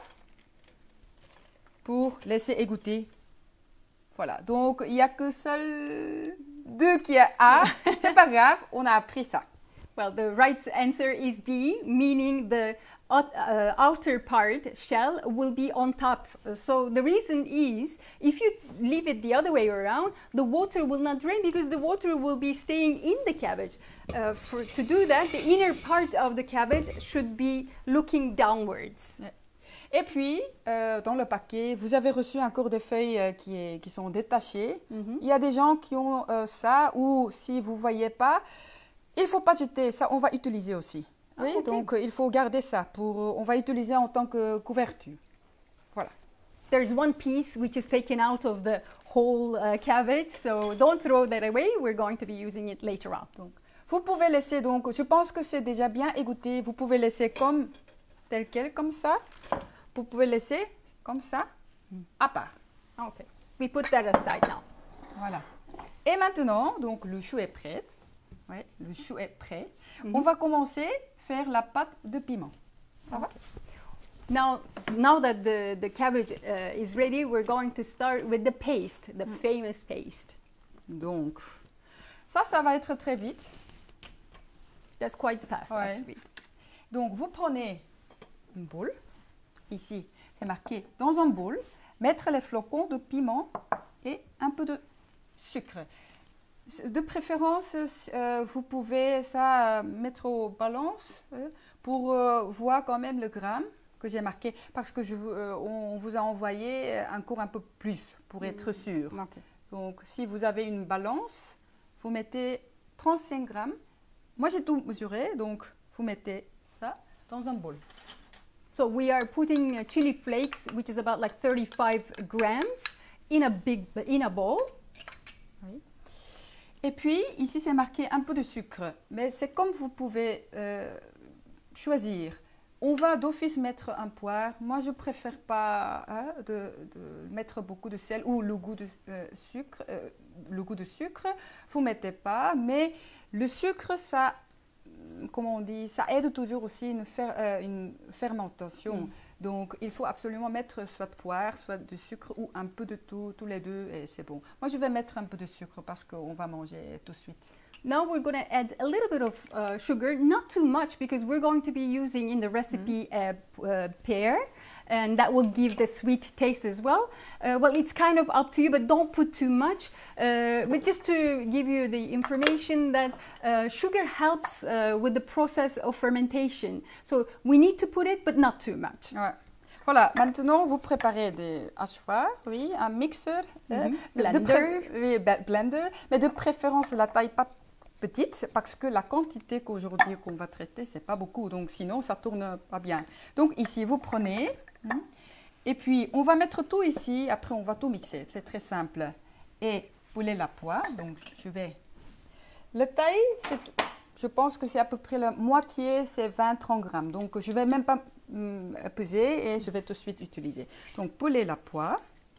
pour laisser égoutter. Voilà, donc il n'y a que seul deux qui a A. C'est pas grave, on a appris ça. Well, the right answer is B, meaning the uh, outer part, shell, will be on top. So the reason is, if you leave it the other way around, the water will not drain because the water will be staying in the cabbage. Uh, for, to do that, the inner part of the cabbage should be looking downwards. Et puis, euh, dans le paquet, vous avez reçu encore des feuilles euh, qui, est, qui sont détachées. Mm-hmm. Il y a des gens qui ont euh, ça, ou si vous ne voyez pas, il ne faut pas jeter ça, on va utiliser aussi. Ah, oui, okay. Donc euh, il faut garder ça, pour, euh, on va utiliser en tant que couverture. Voilà. There's one piece which is taken out of the whole uh, cabbage, so don't throw that away, we're going to be using it later on. Donc, vous pouvez laisser, donc, je pense que c'est déjà bien égoutté, vous pouvez laisser comme tel quel, comme ça. Vous pouvez laisser comme ça, à part. Okay. We put that aside now. Voilà. Et maintenant, donc le chou est prêt. Ouais, le chou est prêt. Mm-hmm. On va commencer à faire la pâte de piment. Ça okay. va? Now, now that the, the cabbage uh, is ready, we're going to start with the paste, the mm. famous paste. Donc, ça, ça va être très vite. That's quite fast, ouais. actually. Donc, vous prenez une boule. Ici, c'est marqué dans un bol, mettre les flocons de piment et un peu de sucre. De préférence, euh, vous pouvez ça euh, mettre aux balances euh, pour euh, voir quand même le gramme que j'ai marqué, parce que je, euh, on vous a envoyé encore un peu plus pour être sûr. Okay. Donc, si vous avez une balance, vous mettez trente-cinq grammes. Moi, j'ai tout mesuré, donc vous mettez ça dans un bol. So we are putting uh, chili flakes, which is about like thirty-five grams, in a big, in a bowl. Oui. Et puis, ici, c'est marqué un peu de sucre. Mais c'est comme vous pouvez euh, choisir. On va d'office mettre un poire. Moi, je ne préfère pas hein, de, de mettre beaucoup de sel ou le goût de euh, sucre. Euh, le goût de sucre, vous ne mettez pas. Mais le sucre, ça... Comment on dit, ça aide toujours aussi une, fer, euh, une fermentation. Mm. Donc, il faut absolument mettre soit de poire, soit de sucre ou un peu de tout, tous les deux, et c'est bon. Moi, je vais mettre un peu de sucre parce qu'on va manger tout de suite. Now we're going to add a little bit of uh, sugar, not too much, because we're going to be using in the recipe mm. uh, uh, pear, and that will give the sweet taste as well. Uh, well, it's kind of up to you, but don't put too much. Uh, but just to give you the information that uh, sugar helps uh, with the process of fermentation. So we need to put it, but not too much. Ouais. Voilà, maintenant vous préparez des hachoirs, oui, un mixeur, mm-hmm. euh, blender. Oui, blender, mais de préférence la taille pas petite, parce que la quantité qu'aujourd'hui qu'on va traiter, c'est pas beaucoup, donc sinon ça tourne pas bien. Donc ici, vous prenez, hein, et puis on va mettre tout ici, après on va tout mixer, c'est très simple. Et poulet la poire, donc je vais... La taille, je pense que c'est à peu près la moitié, c'est vingt à trente grammes, donc je vais même pas mm, peser et je vais tout de suite utiliser. Donc poulet la poire.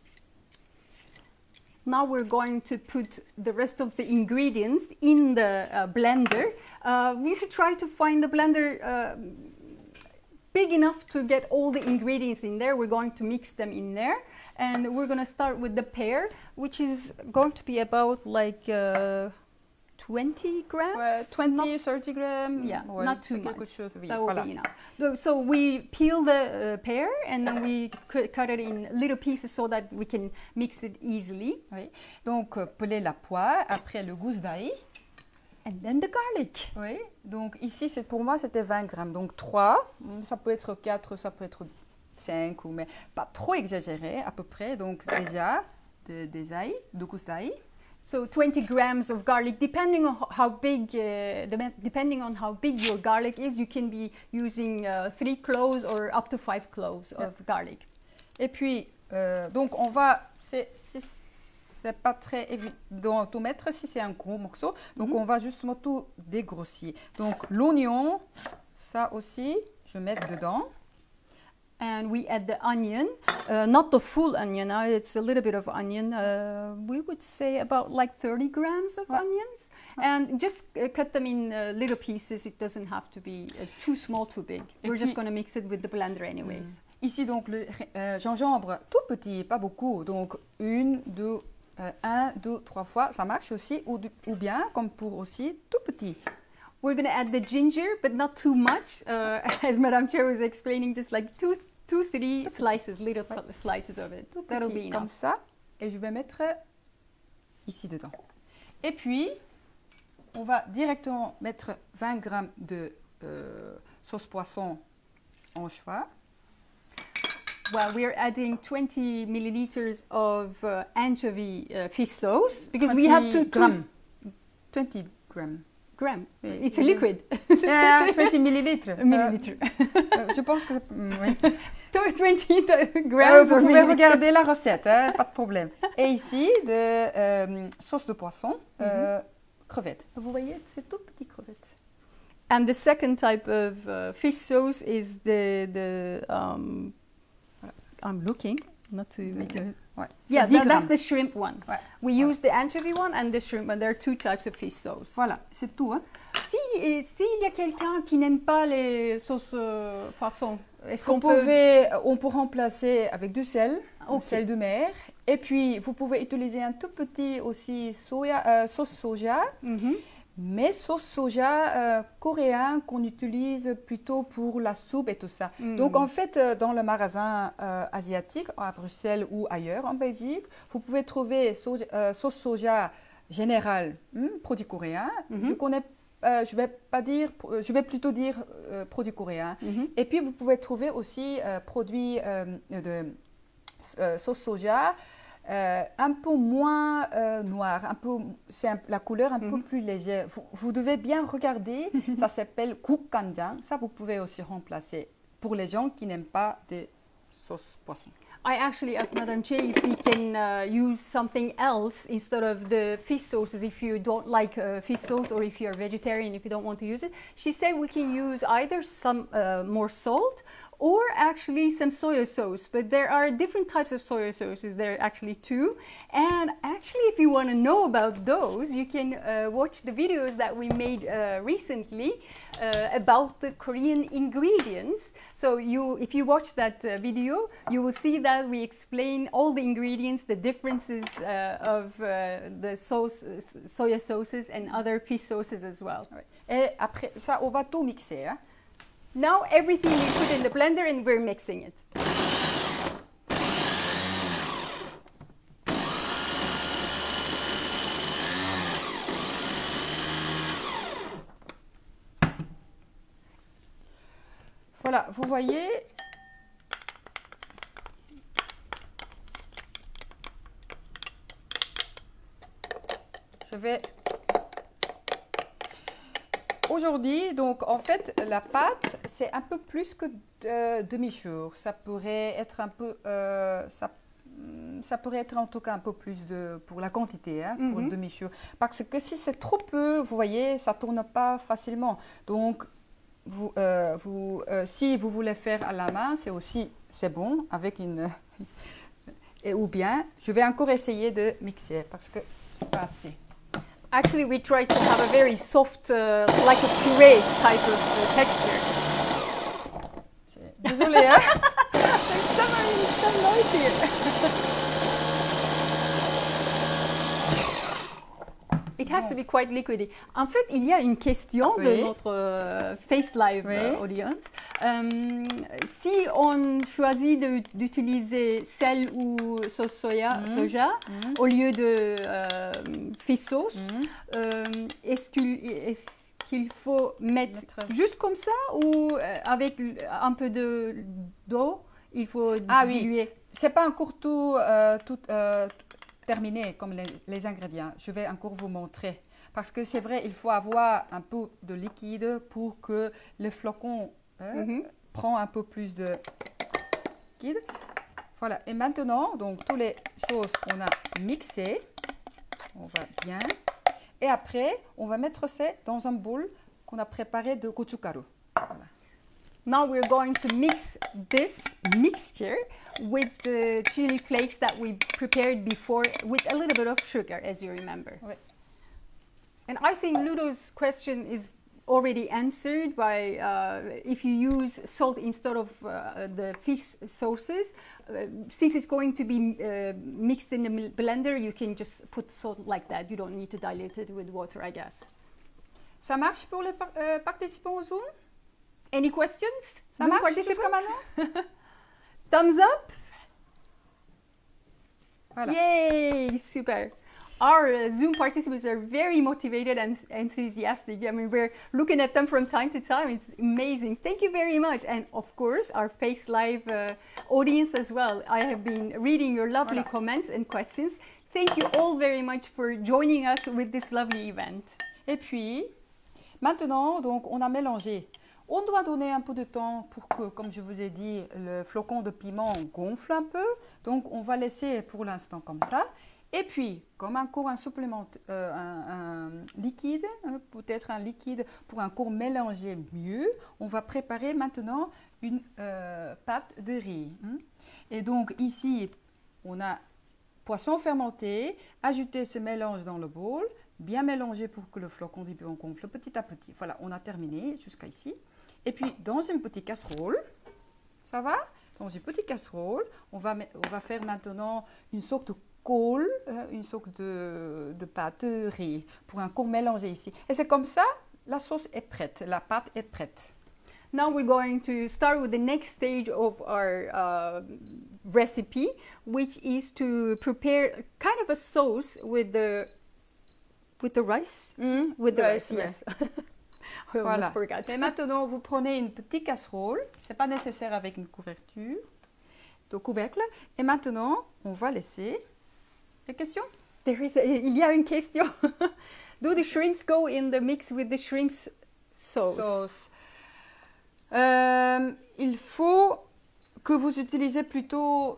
Now we're going to put the rest of the ingredients in the uh, blender. Uh, we should try to find the blender uh, big enough to get all the ingredients in there. We're going to mix them in there. And we're going to start with the pear, which is going to be about like uh, twenty grams? Ouais, twenty, thirty grams. Yeah, ouais, not too much. Chose, oui, that will voilà. be enough. So we peel the uh, pear and then we cut it in little pieces so that we can mix it easily. Oui. Donc, euh, peler la poire, après le gousse d'ail. And then the garlic. Oui, donc ici, c'est, pour moi, c'était vingt grammes. Donc trois, ça peut être quatre, ça peut être cinq, mais pas trop exagéré, à peu près. Donc déjà, de, des ail, de gousse d'ail. So twenty grams of garlic, depending on how big, uh, depending on how big your garlic is, you can be using uh, three cloves or up to five cloves yeah. of garlic. Et puis, euh, donc on va, c'est, c'est, c'est pas très évident tout mettre si c'est un gros morceau, donc mm-hmm. on va justement tout dégrossir. Donc l'oignon, ça aussi, je vais mettre dedans. And we add the onion, uh, not the full onion, uh, it's a little bit of onion. Uh, we would say about like thirty grams of ouais. onions. And just uh, cut them in uh, little pieces. It doesn't have to be uh, too small, too big. Et We're puis, just going to mix it with the blender anyways. Mm. Ici, donc, le euh, gingembre tout petit, pas beaucoup. Donc, une, deux, euh, un, deux, trois fois, ça marche aussi. Ou, ou bien, comme pour aussi, tout petit. We're going to add the ginger, but not too much. Uh, as Madame Chair was explaining, just like two, two three slices, little Ouais. slices of it. Tout That'll petit, be comme enough. ça. Et je vais mettre ici dedans. Et puis, on va directement mettre vingt grammes de euh, sauce poisson anchois. Well, we're adding twenty milliliters of uh, anchovy uh, fish sauce because we have to grammes. twenty grammes. gram. Oui. It's a liquid. Yeah, twenty millilitres. Milliliter. Euh, euh, je pense que... mm, oui. twenty Euh, grams. vous or pouvez milliliter. regarder la recette, hein, pas de problème. Et ici, de euh, sauce de poisson, euh, crevettes. Vous voyez, c'est tout petit crevettes. And the second type of uh, fish sauce is the the. Um, I'm looking not to make a. Ouais. C'est Yeah, dix tha- that's grammes. the shrimp one. Ouais. We Ouais. use the anchovy one and the shrimp one. There are two types of fish sauce. Voilà, c'est tout. Hein. Si et s'il y a quelqu'un qui n'aime pas les sauces euh, poisson, est-ce Vous qu'on peut? pouvez, on peut remplacer avec du sel, du Ok. sel de mer. Et puis, vous pouvez utiliser un tout petit aussi soya, euh, sauce soja, Mhm. mais sauce soja euh, coréen qu'on utilise plutôt pour la soupe et tout ça. Mm. Donc, en fait, euh, dans le magasin euh, asiatique, à Bruxelles ou ailleurs en Belgique, vous pouvez trouver soja- euh, sauce soja générale, hmm, produit coréen. Mhm. Je connais Euh, je vais pas dire, euh, je vais plutôt dire euh, produit coréen. Mhm. Et puis vous pouvez trouver aussi euh, produits euh, de euh, sauce soja euh, un peu moins euh, noir, un peu, c'est un- la couleur un peu Mhm. plus légère. Vous, vous devez bien regarder. Ça s'appelle gukganjang. Ça vous pouvez aussi remplacer pour les gens qui n'aiment pas des sauces poisson. I actually asked Madame Che if we can uh, use something else instead of the fish sauces if you don't like uh, fish sauce or if you're vegetarian, if you don't want to use it. She said we can use either some uh, more salt or actually some soy sauce, but there are different types of soy sauces. There are actually two. And actually, if you want to know about those, you can uh, watch the videos that we made uh, recently uh, about the Korean ingredients. So you, if you watch that uh, video, you will see that we explain all the ingredients, the differences uh, of uh, the sauce, soya sauces and other fish sauces as well. Ouais. Et après ça, on va tout mixer. Hein. Now everything we put in the blender and we're mixing it. Voilà, vous voyez, je vais aujourd'hui, donc en fait, la pâte, c'est un peu plus que euh, demi-jour. Ça pourrait être un peu, euh, ça, ça pourrait être en tout cas un peu plus de, pour la quantité, hein, pour Mhm. demi-jour. Parce que si c'est trop peu, vous voyez, ça tourne pas facilement. Donc, vous, euh, vous, euh, si vous voulez faire à la main, c'est aussi, c'est bon, avec une... Et, ou bien, je vais encore essayer de mixer, parce que c'est pas assez. Actually, we try to have a very soft, uh, like a puree type of uh, texture. C'est- Désolée, hein. There's some, some noise here. It has to be quite liquidy. En fait, il y a une question de Oui. notre euh, Face Live Oui. euh, audience. Euh, si on choisit de- d'utiliser sel ou sauce soya, Mhm. soja Mhm. au lieu de euh, fish sauce, Mhm. euh, est-ce qu'il est-ce qu'il faut mettre, Mettre- juste comme ça ou euh, avec un peu de d'eau, il faut Ah oui. diluer? C'est pas encore tout, euh, tout, euh, tout terminé comme les, les ingrédients. Je vais encore vous montrer. Parce que c'est vrai, il faut avoir un peu de liquide pour que le flocon hein, Mhm. prend un peu plus de liquide. Voilà. Et maintenant, donc, toutes les choses qu'on a mixées, on va bien. Et après, on va mettre ça dans un bol qu'on a préparé de gochugaru. Voilà. Now we're going to mix this mixture with the chili flakes that we prepared before with a little bit of sugar, as you remember. Ouais. And I think Ludo's question is already answered by uh, if you use salt instead of uh, the fish sauces. Uh, since it's going to be uh, mixed in the blender, you can just put salt like that. You don't need to dilute it with water, I guess. Ça marche pour les par euh, participants au Zoom? Any questions? Ça Zoom marche jusqu'à maintenant? Thumbs up? Voilà. Yay! Super. Our uh, Zoom participants are very motivated and enthusiastic. I mean, we're looking at them from time to time. It's amazing. Thank you very much. And of course, our Face Live uh, audience as well. I have been reading your lovely Voilà. comments and questions. Thank you all very much for joining us with this lovely event. Et puis, maintenant, donc, on a mélangé. On doit donner un peu de temps pour que, comme je vous ai dit, le flocon de piment gonfle un peu. Donc, on va laisser pour l'instant comme ça. Et puis, comme encore un supplément, euh, un, un liquide, hein, peut-être un liquide pour encore mélanger mieux, on va préparer maintenant une euh, pâte de riz. Hein. Et donc ici, on a poisson fermenté, ajouter ce mélange dans le bol, bien mélanger pour que le flocon de piment gonfle petit à petit. Voilà, on a terminé jusqu'à ici. Et puis, dans une petite casserole, ça va? Dans une petite casserole, on va, on va faire maintenant une sorte de colle, une sorte de, de pâte de riz pour encore mélanger ici. Et c'est comme ça, la sauce est prête, la pâte est prête. Now we're going to start with the next stage of our uh, recipe, which is to prepare kind of a sauce with the with the rice. Mm, with the rice, rice, yes. I almost Voilà. forgot. Et maintenant, vous prenez une petite casserole. C'est pas nécessaire avec une couverture, de couvercle. Et maintenant, on va laisser. Des questions? There is a, il y a une question. Do the shrimps go in the mix with the shrimps sauce? Sauce. Euh, il faut que vous utilisez plutôt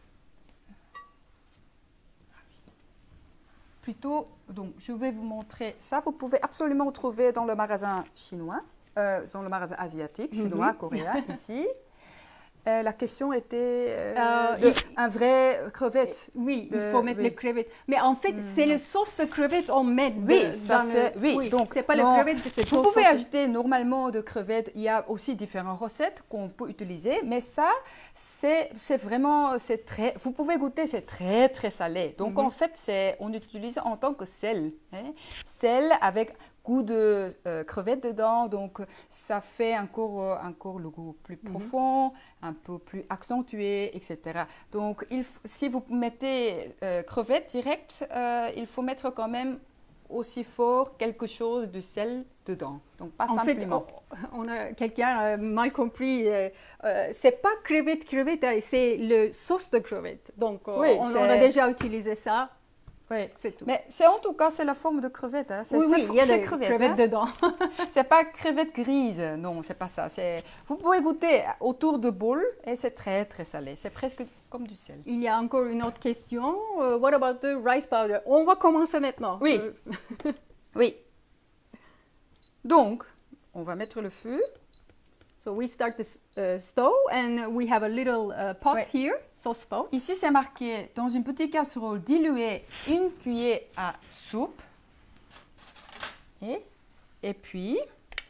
plutôt donc je vais vous montrer ça. Vous pouvez absolument trouver dans le magasin chinois, euh, dans le magasin asiatique, chinois, Mm-hmm. coréen ici. Euh, la question était euh, Euh, de, il- un vrai crevette. Oui, de- il faut mettre oui. les crevettes. Mais en fait, Mm. c'est le sauce de crevettes on met Oui, de- ça dans le- c'est oui. Donc c'est pas non, le crevette, c'est vous le pouvez sauce. ajouter normalement de crevettes. Il y a aussi différentes recettes qu'on peut utiliser, mais ça c'est c'est vraiment c'est très. Vous pouvez goûter, c'est très très salé. Donc Mhm. en fait c'est on utilise en tant que sel, hein. Sel avec goût de euh, crevettes dedans, donc ça fait encore, euh, encore le goût plus profond, un peu plus accentué, et cetera. Donc il f- si vous mettez euh, crevettes directes, euh, il faut mettre quand même aussi fort quelque chose de sel dedans. Donc pas En fait, simplement. on, on a quelqu'un a mal compris. Euh, euh, c'est pas crevette crevette, euh, c'est le sauce de crevette. Donc euh, Oui, on, on c'est- a déjà utilisé ça. Oui. C'est tout. Mais c'est en tout cas c'est la forme de crevette. Hein. C'est, oui, c'est oui, fr- il y a c'est des crevette, crevettes hein. dedans. C'est pas crevette grise, non, c'est pas ça. C'est... Vous pouvez goûter autour de bol et c'est très très salé. C'est presque comme du sel. Il y a encore une autre question. Euh, what about the rice powder? On va commencer maintenant. Oui. Euh, Oui. Donc, on va mettre le feu. so we start the s- uh, stove and we have a little uh, pot Ouais. here, sauce pot. Ici, c'est marqué dans une petite casserole diluer une cuillère à soupe. Et, et puis,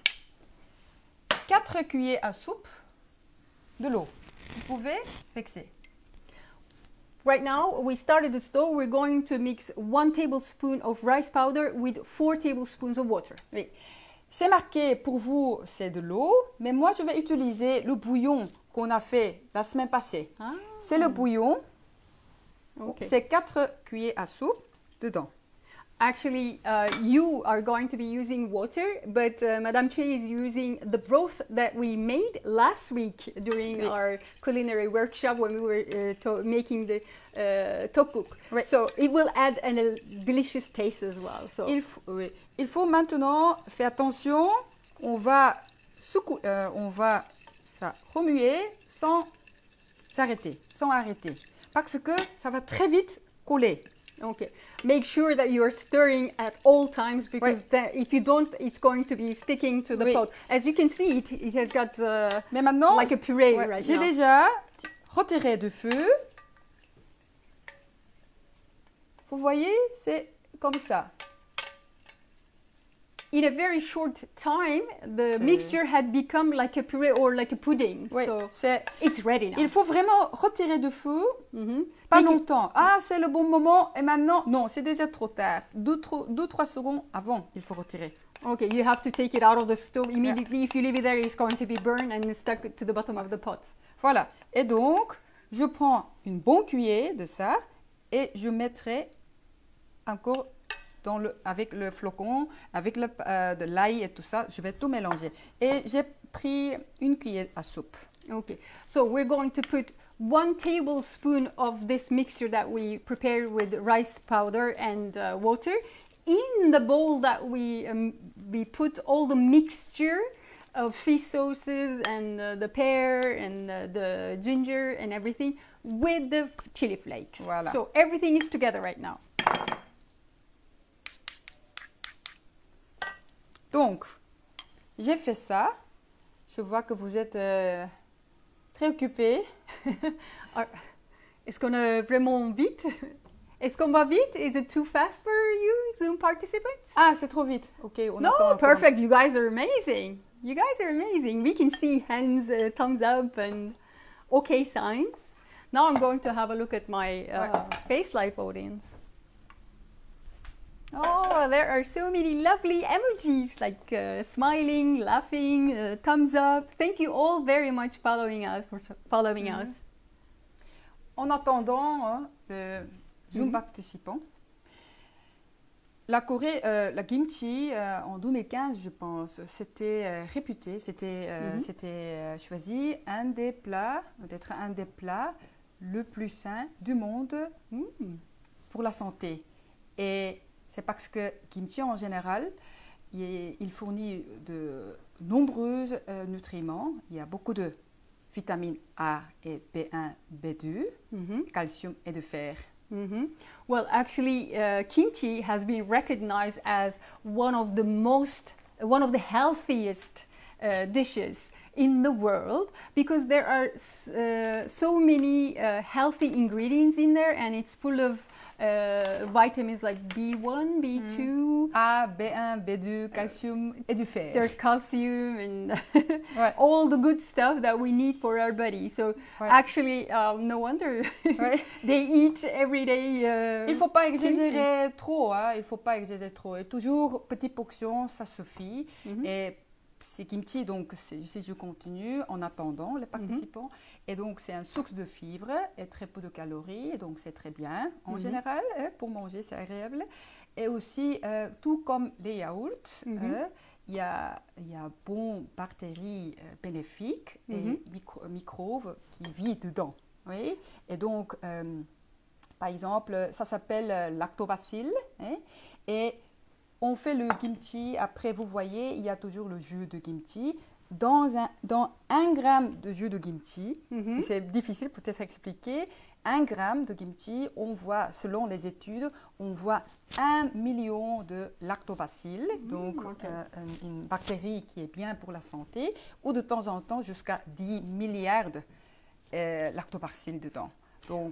quatre cuillères à soupe de l'eau. Vous pouvez mixer. Right now, we started the stove. We're going to mix one tablespoon of rice powder with four tablespoons of water. Oui. C'est marqué pour vous, c'est de l'eau, mais moi, je vais utiliser le bouillon qu'on a fait la semaine passée. Ah, C'est le bouillon, okay. c'est quatre cuillères à soupe dedans. Actually, uh, you are going to be using water, but uh, Madame Che is using the broth that we made last week during Oui. our culinary workshop when we were uh, to- making the uh, tteokguk. Oui. So it will add an, a delicious taste as well. So Il faut, oui. Il faut maintenant faire attention, on va, secou- euh, on va ça remuer sans s'arrêter, sans arrêter, parce que ça va très vite coller. okay, make sure that you are stirring at all times because Oui. that, if you don't, it's going to be sticking to the Oui. pot. As you can see, it, it has got uh, Mais maintenant, like a puree ouais, right j'ai now. déjà t- retiré du feu. Vous voyez, c'est comme ça. in a very short time, the C'est- mixture had become like a puree or like a pudding. Oui, So c'est- it's ready now. il faut vraiment retirer du feu, Mhm. pas Take it- longtemps. Ah, c'est le bon moment et maintenant, non, c'est déjà trop tard. Deux, trois, deux, trois secondes avant, il faut retirer. Okay, you have to take it out of the stove immediately. If you leave it there, it's going to be burned and stuck to the bottom of the pot. Voilà. Et donc, je prends une bonne cuillère de ça et je mettrai encore dans le, avec le flocon, avec le, euh, de l'ail et tout ça. Je vais tout mélanger. Et j'ai pris une cuillère à soupe. Okay, so we're going to put one tablespoon of this mixture that we prepared with rice powder and uh, water in the bowl that we um, we put all the mixture of fish sauces and uh, the pear and uh, the ginger and everything with the chili flakes. Voilà. So everything is together right now. Donc, j'ai fait ça. Je vois que vous êtes euh, très occupés. Are- Est-ce qu'on a vraiment vite? Est-ce qu'on va vite? Is it too fast for you, Zoom participants? Ah, c'est trop vite. Ok, on No, attend encore. perfect. You guys are amazing. You guys are amazing. We can see hands, uh, thumbs up, and okay signs. Now I'm going to have a look at my uh, Face Life audience. Oh, there are so many lovely emojis like uh, smiling, laughing, uh, thumbs up. Thank you all very much following us for following Mhm. us. En attendant, hein, le Zoom Mhm. participant, la Corée, euh, la kimchi, euh, en deux mille quinze, je pense, c'était euh, réputé, c'était euh, Mhm. c'était, euh, choisi un des plats, d'être un des plats le plus sain du monde Mm. pour la santé. Et c'est parce que kimchi en général, il, est- il fournit de nombreux euh, nutriments. Il y a beaucoup de vitamines A et B un, B deux, Mhm. calcium et de fer. Mhm. Well, actually, uh, kimchi has been recognized as one of the most, one of the healthiest uh, dishes in the world because there are s- uh, so many uh, healthy ingredients in there, and it's full of uh, vitamins like B one, B two. A, B un, B deux, calcium et du fer. There's calcium and Ouais. all the good stuff that we need for our body. So Ouais. actually, um, no wonder Ouais. they eat every day. Uh, Il ne faut pas exagérer trop, hein. Il faut pas exagérer trop. Et toujours, petite portion, ça suffit. Mhm. Et c'est kimchi, donc c'est- si je continue en attendant les participants. Et donc c'est un source de fibres et très peu de calories, et donc c'est très bien en Mhm. général, hein, pour manger, c'est agréable. Et aussi, euh, tout comme les yaourts, Mhm. hein, il y a, il y a bon bactéries euh, bénéfiques Mhm. et micro- microbes qui vivent dedans. Oui? Et donc, euh, par exemple, ça s'appelle euh, lactobacilles. Hein, et on fait le kimchi, après vous voyez, il y a toujours le jus de kimchi. Dans un, dans un gramme de jus de kimchi, Mhm. c'est difficile peut-être à expliquer, un gramme de kimchi, on voit, selon les études, on voit un million de lactobacilles, donc ok. euh, une, une bactérie qui est bien pour la santé, ou de temps en temps jusqu'à dix milliards de euh, lactobacilles dedans. Donc,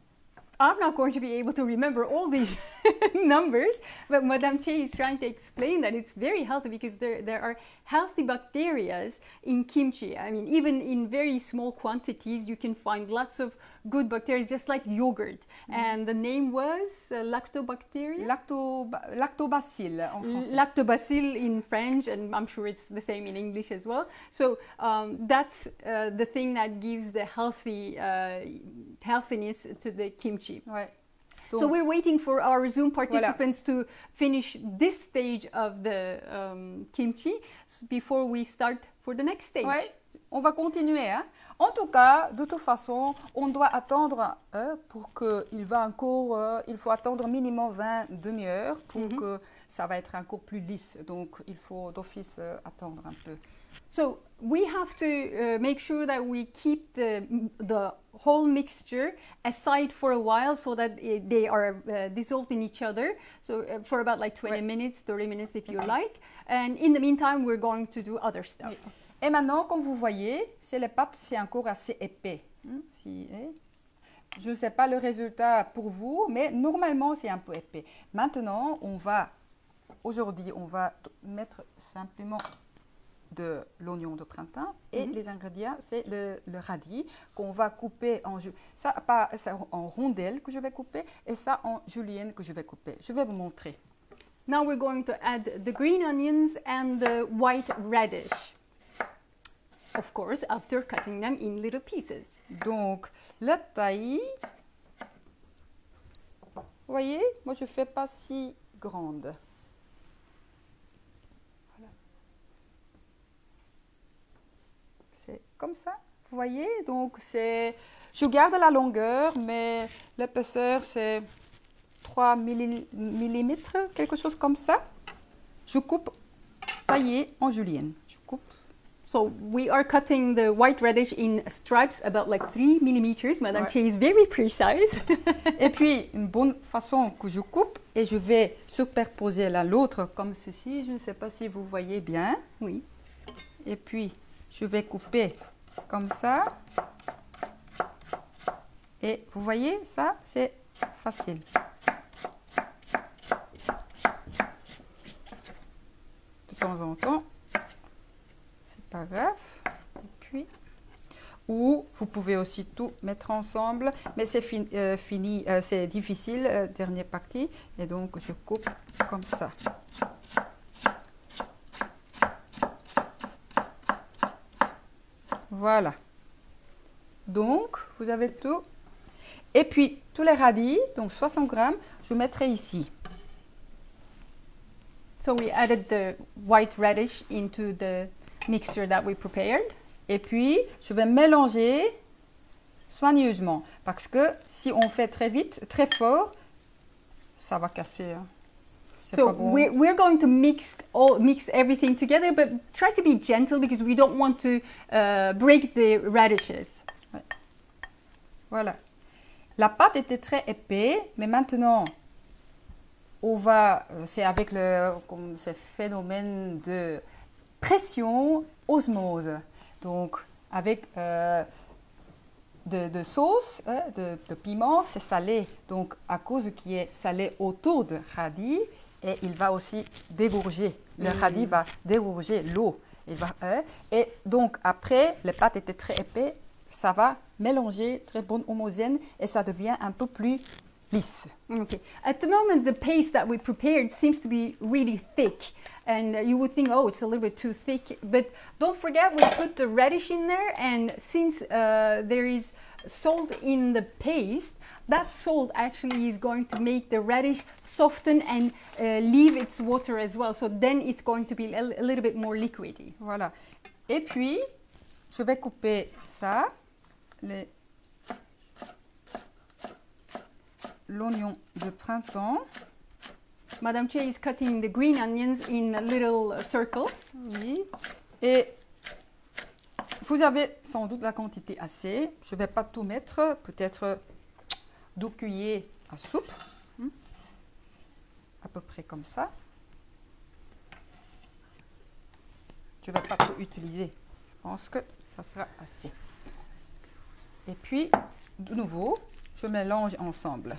I'm not going to be able to remember all these numbers, but Madame Che is trying to explain that it's very healthy because there, there are healthy bacteria in kimchi. I mean, even in very small quantities, you can find lots of good bacteria, just like yogurt. And the name was uh, lactobacteria? lacto, lactobacilles en français. Lactobacille in French, and I'm sure it's the same in English as well. So um, that's uh, the thing that gives the healthy uh, healthiness to the kimchi. Ouais. So Donc, we're waiting for our Zoom participants to finish this stage of the um, kimchi s- before we start for the next stage. ouais, on va continuer. Hein. En tout cas, de toute façon, on doit attendre euh, pour qu'il va encore, euh, il faut attendre minimum vingt demi-heures pour Mhm. que ça va être encore plus lisse. Donc, il faut d'office euh, attendre un peu. So we have to uh, make sure that we keep the, the whole mixture aside for a while so that it, they are uh, dissolved in each other. So uh, for about like twenty Ouais. minutes, thirty minutes if you like. And in the meantime, we're going to do other stuff. Oui. Et maintenant, comme vous voyez, c'est les pâtes, c'est encore assez épais. Hein, si, hein. Je ne sais pas le résultat pour vous, mais normalement, c'est un peu épais. Maintenant, on va aujourd'hui, on va mettre simplement de l'oignon de printemps et Mhm. les ingrédients, c'est le, le radis qu'on va couper en, ju- ça, pas, ça en rondelles que je vais couper et ça en julienne que je vais couper. Je vais vous montrer. Now we're going to add the green onions and the white radish. Of course, after cutting them in little pieces. Donc, la taille, vous voyez, moi je ne fais pas si grande. Voilà. C'est comme ça, vous voyez, donc c'est, je garde la longueur, mais l'épaisseur c'est trois millimètres, quelque chose comme ça. Je coupe taillé en julienne. Je coupe. So we are cutting the white radish in stripes about like three millimeters. Madame Ouais. Che is very precise. Et puis, une bonne façon que je coupe, et je vais superposer l'un l'autre comme ceci. Je ne sais pas si vous voyez bien. Oui. Et puis, je vais couper comme ça. Et vous voyez, ça, c'est facile. De temps en temps, c'est pas grave. Et puis, ou vous pouvez aussi tout mettre ensemble, mais c'est fin- euh, fini, euh, c'est difficile, euh, dernière partie, et donc je coupe comme ça. Voilà. Donc, vous avez tout. Et puis, tous les radis, donc soixante grammes, je mettrai ici. So we added the white radish into the mixture that we prepared. Et puis, je vais mélanger soigneusement. Parce que si on fait très vite, très fort, ça va casser. Hein. C'est So pas bon. we're, we're going to mix all mix everything together, but try to be gentle because we don't want to uh, break the radishes. Voilà. La pâte était très épais, mais maintenant, on va, euh, c'est avec le comme ce phénomène de pression, osmose. Donc, avec euh, de, de sauce, hein, de, de piment, c'est salé. Donc, à cause qui est salé autour de radis, et il va aussi dégorger. Le Mm. radis va dégorger l'eau. Il va, hein, et donc, après, les pâtes étaient très épais, ça va mélanger, très bonne homogène, et ça devient un peu plus lisse. Okay. At the moment, the paste that we prepared seems to be really thick, and uh, you would think, oh, it's a little bit too thick. But don't forget, we put the radish in there, and since uh, there is salt in the paste, that salt actually is going to make the radish soften and uh, leave its water as well. So then it's going to be a, a little bit more liquidy. Voilà. Et puis, je vais couper ça, les- l'oignon de printemps. Madame Che is cutting the green onions in little uh, circles. Oui. Et vous avez sans doute la quantité assez. Je ne vais pas tout mettre, peut-être deux cuillères à soupe. Hmm. À peu près comme ça. Je ne vais pas tout utiliser. Je pense que ça sera assez. Et puis, de nouveau, je mélange ensemble.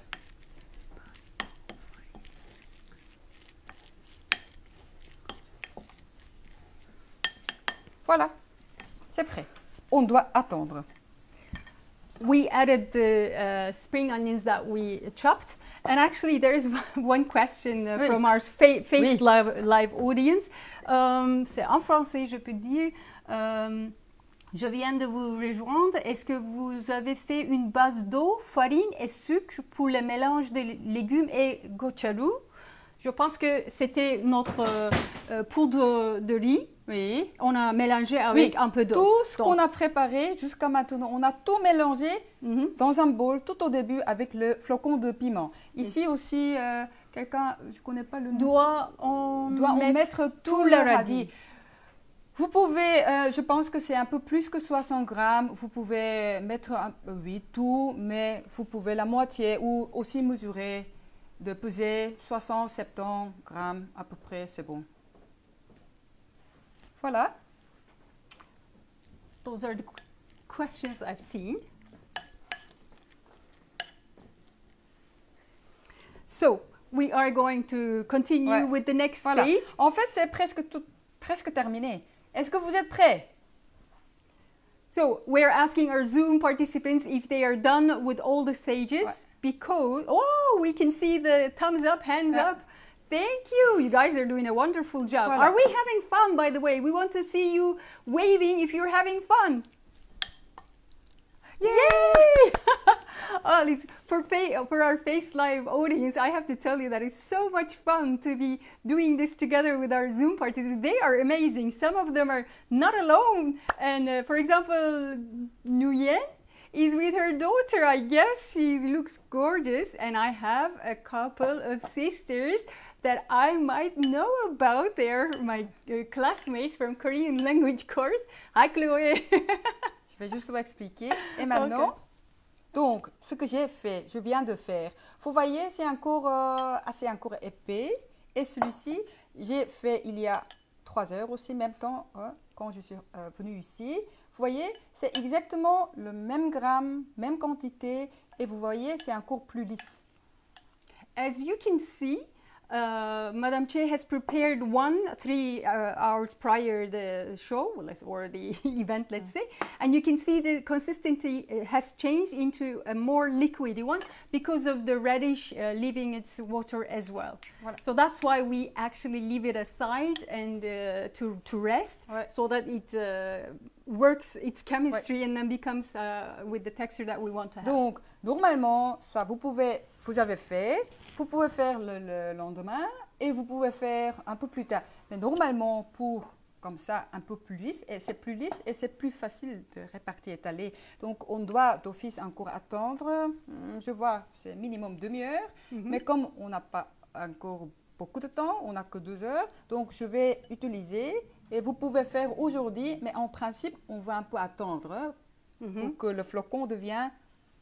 Voilà, c'est prêt. On doit attendre. We added the uh, spring onions that we chopped. And actually, there is one question uh, Oui. from our fa- face Oui. live, live audience. Um, c'est en français, je peux dire. Um, je viens de vous rejoindre. Est-ce que vous avez fait une base d'eau, farine et sucre pour le mélange de légumes et gochujang? Je pense que c'était notre euh, euh, poudre de riz. Oui. On a mélangé avec Oui, un peu d'eau. Tout ce Donc, qu'on a préparé jusqu'à maintenant, on a tout mélangé mhm. dans un bol tout au début avec le flocon de piment. Ici aussi, euh, quelqu'un, je ne connais pas le nom, Doit on, doit en mettre tout le radis. Vous pouvez, euh, je pense que c'est un peu plus que soixante grammes, vous pouvez mettre, un, oui, tout, mais vous pouvez la moitié ou aussi mesurer, de peser soixante, soixante-dix grammes à peu près, c'est bon. Voilà. Those are the qu- questions I've seen. So we are going to continue Ouais. with the next Voilà. stage. En fait, c'est presque tout, presque terminé. Est-ce que vous êtes prêts? So we're asking our Zoom participants if they are done with all the stages Ouais. because, oh, we can see the thumbs up, hands Yeah. up. Thank you. You guys are doing a wonderful job. Voilà. Are we having fun, by the way? We want to see you waving if you're having fun. Yay! Oh, it's, for, fa- for our Face Live audience, I have to tell you that it's so much fun to be doing this together with our Zoom participants. They are amazing. Some of them are not alone. And uh, for example, Nguyen is with her daughter. I guess she looks gorgeous. And I have a couple of sisters that I might know about. They're my uh, classmates from Korean language course. Hi, Chloé. Je vais juste vous expliquer. Et maintenant, Ok. donc, ce que j'ai fait, je viens de faire. Vous voyez, c'est un cours euh, assez un cours épais. Et celui-ci, j'ai fait il y a trois heures aussi, même temps, hein, quand je suis euh, venue ici. Vous voyez, c'est exactement le même gramme, même quantité. Et vous voyez, c'est un cours plus lisse. As you can see, uh, Madame Che has prepared one three uh, hours prior the show let's- or the event, let's say, and you can see the consistency uh, has changed into a more liquidy one because of the radish uh, leaving its water as well. Voilà. So that's why we actually leave it aside and uh, to to rest, Ouais. so that it uh, works its chemistry and then becomes uh, with the texture that we want to have. Donc, normalement, ça, vous pouvez, vous avez fait, vous pouvez faire le, le lendemain et vous pouvez faire un peu plus tard. Mais normalement, pour comme ça, un peu plus lisse, et c'est plus lisse et c'est plus facile de répartir, étaler. Donc, on doit d'office encore attendre. Hum, Je vois, c'est minimum demi-heure. Mhm. Mais comme on n'a pas encore beaucoup de temps, on n'a que deux heures, donc je vais utiliser. Et vous pouvez faire aujourd'hui, mais en principe, on va un peu attendre hein, Mhm. pour que le flocon devienne.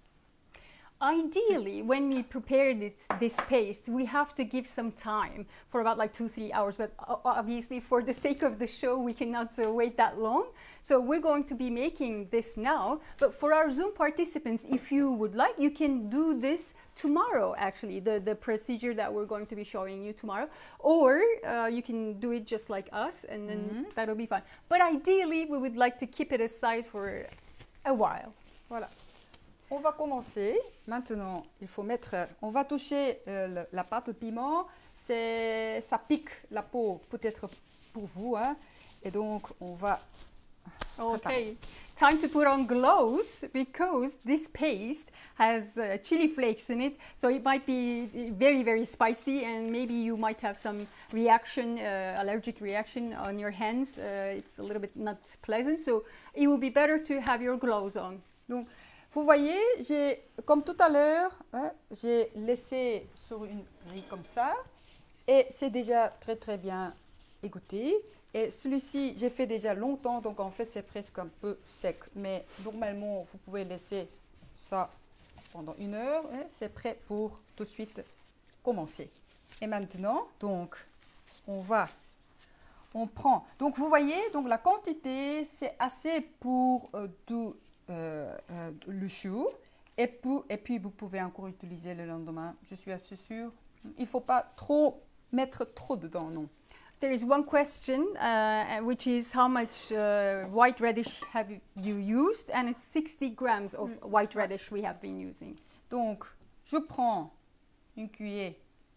Ideally, when we prepare this, this paste, we have to give some time for about like two, three hours. But o- obviously, for the sake of the show, we cannot uh, wait that long. So we're going to be making this now. But for our Zoom participants, if you would like, you can do this tomorrow, actually, the, the procedure that we're going to be showing you tomorrow. Or uh, you can do it just like us, and then Mhm. that'll be fine. But ideally, we would like to keep it aside for a while. Voilà. On va commencer. Maintenant, il faut mettre. On va toucher euh, le- la pâte de piment. C'est, ça pique la peau, peut-être pour vous. Hein. Et donc, on va. Okay, time to put on gloves because this paste has uh, chili flakes in it, so it might be very, very spicy, and maybe you might have some reaction, uh, allergic reaction on your hands. Uh, it's a little bit not pleasant, so it would be better to have your gloves on. Donc, vous voyez, j'ai, comme tout à l'heure, hein, j'ai laissé sur une grille comme ça. Et c'est déjà très, très bien égoutté. Et celui-ci, j'ai fait déjà longtemps, donc en fait, c'est presque un peu sec. Mais normalement, vous pouvez laisser ça pendant une heure. Hein, c'est prêt pour tout de suite commencer. Et maintenant, donc, on va, on prend. Donc, vous voyez, donc la quantité, c'est assez pour euh, tout euh, euh, le chou. Et, pour, et puis, vous pouvez encore utiliser le lendemain. Je suis assez sûre. Il ne faut pas trop mettre trop dedans, non. There is one question, uh, which is how much uh, white radish have you used? And it's sixty grams of white radish we have been using. Donc, je prends une cuillère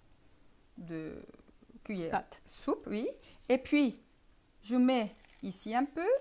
de cuillère Pâte. soupe, oui. Et puis, je mets ici un peu.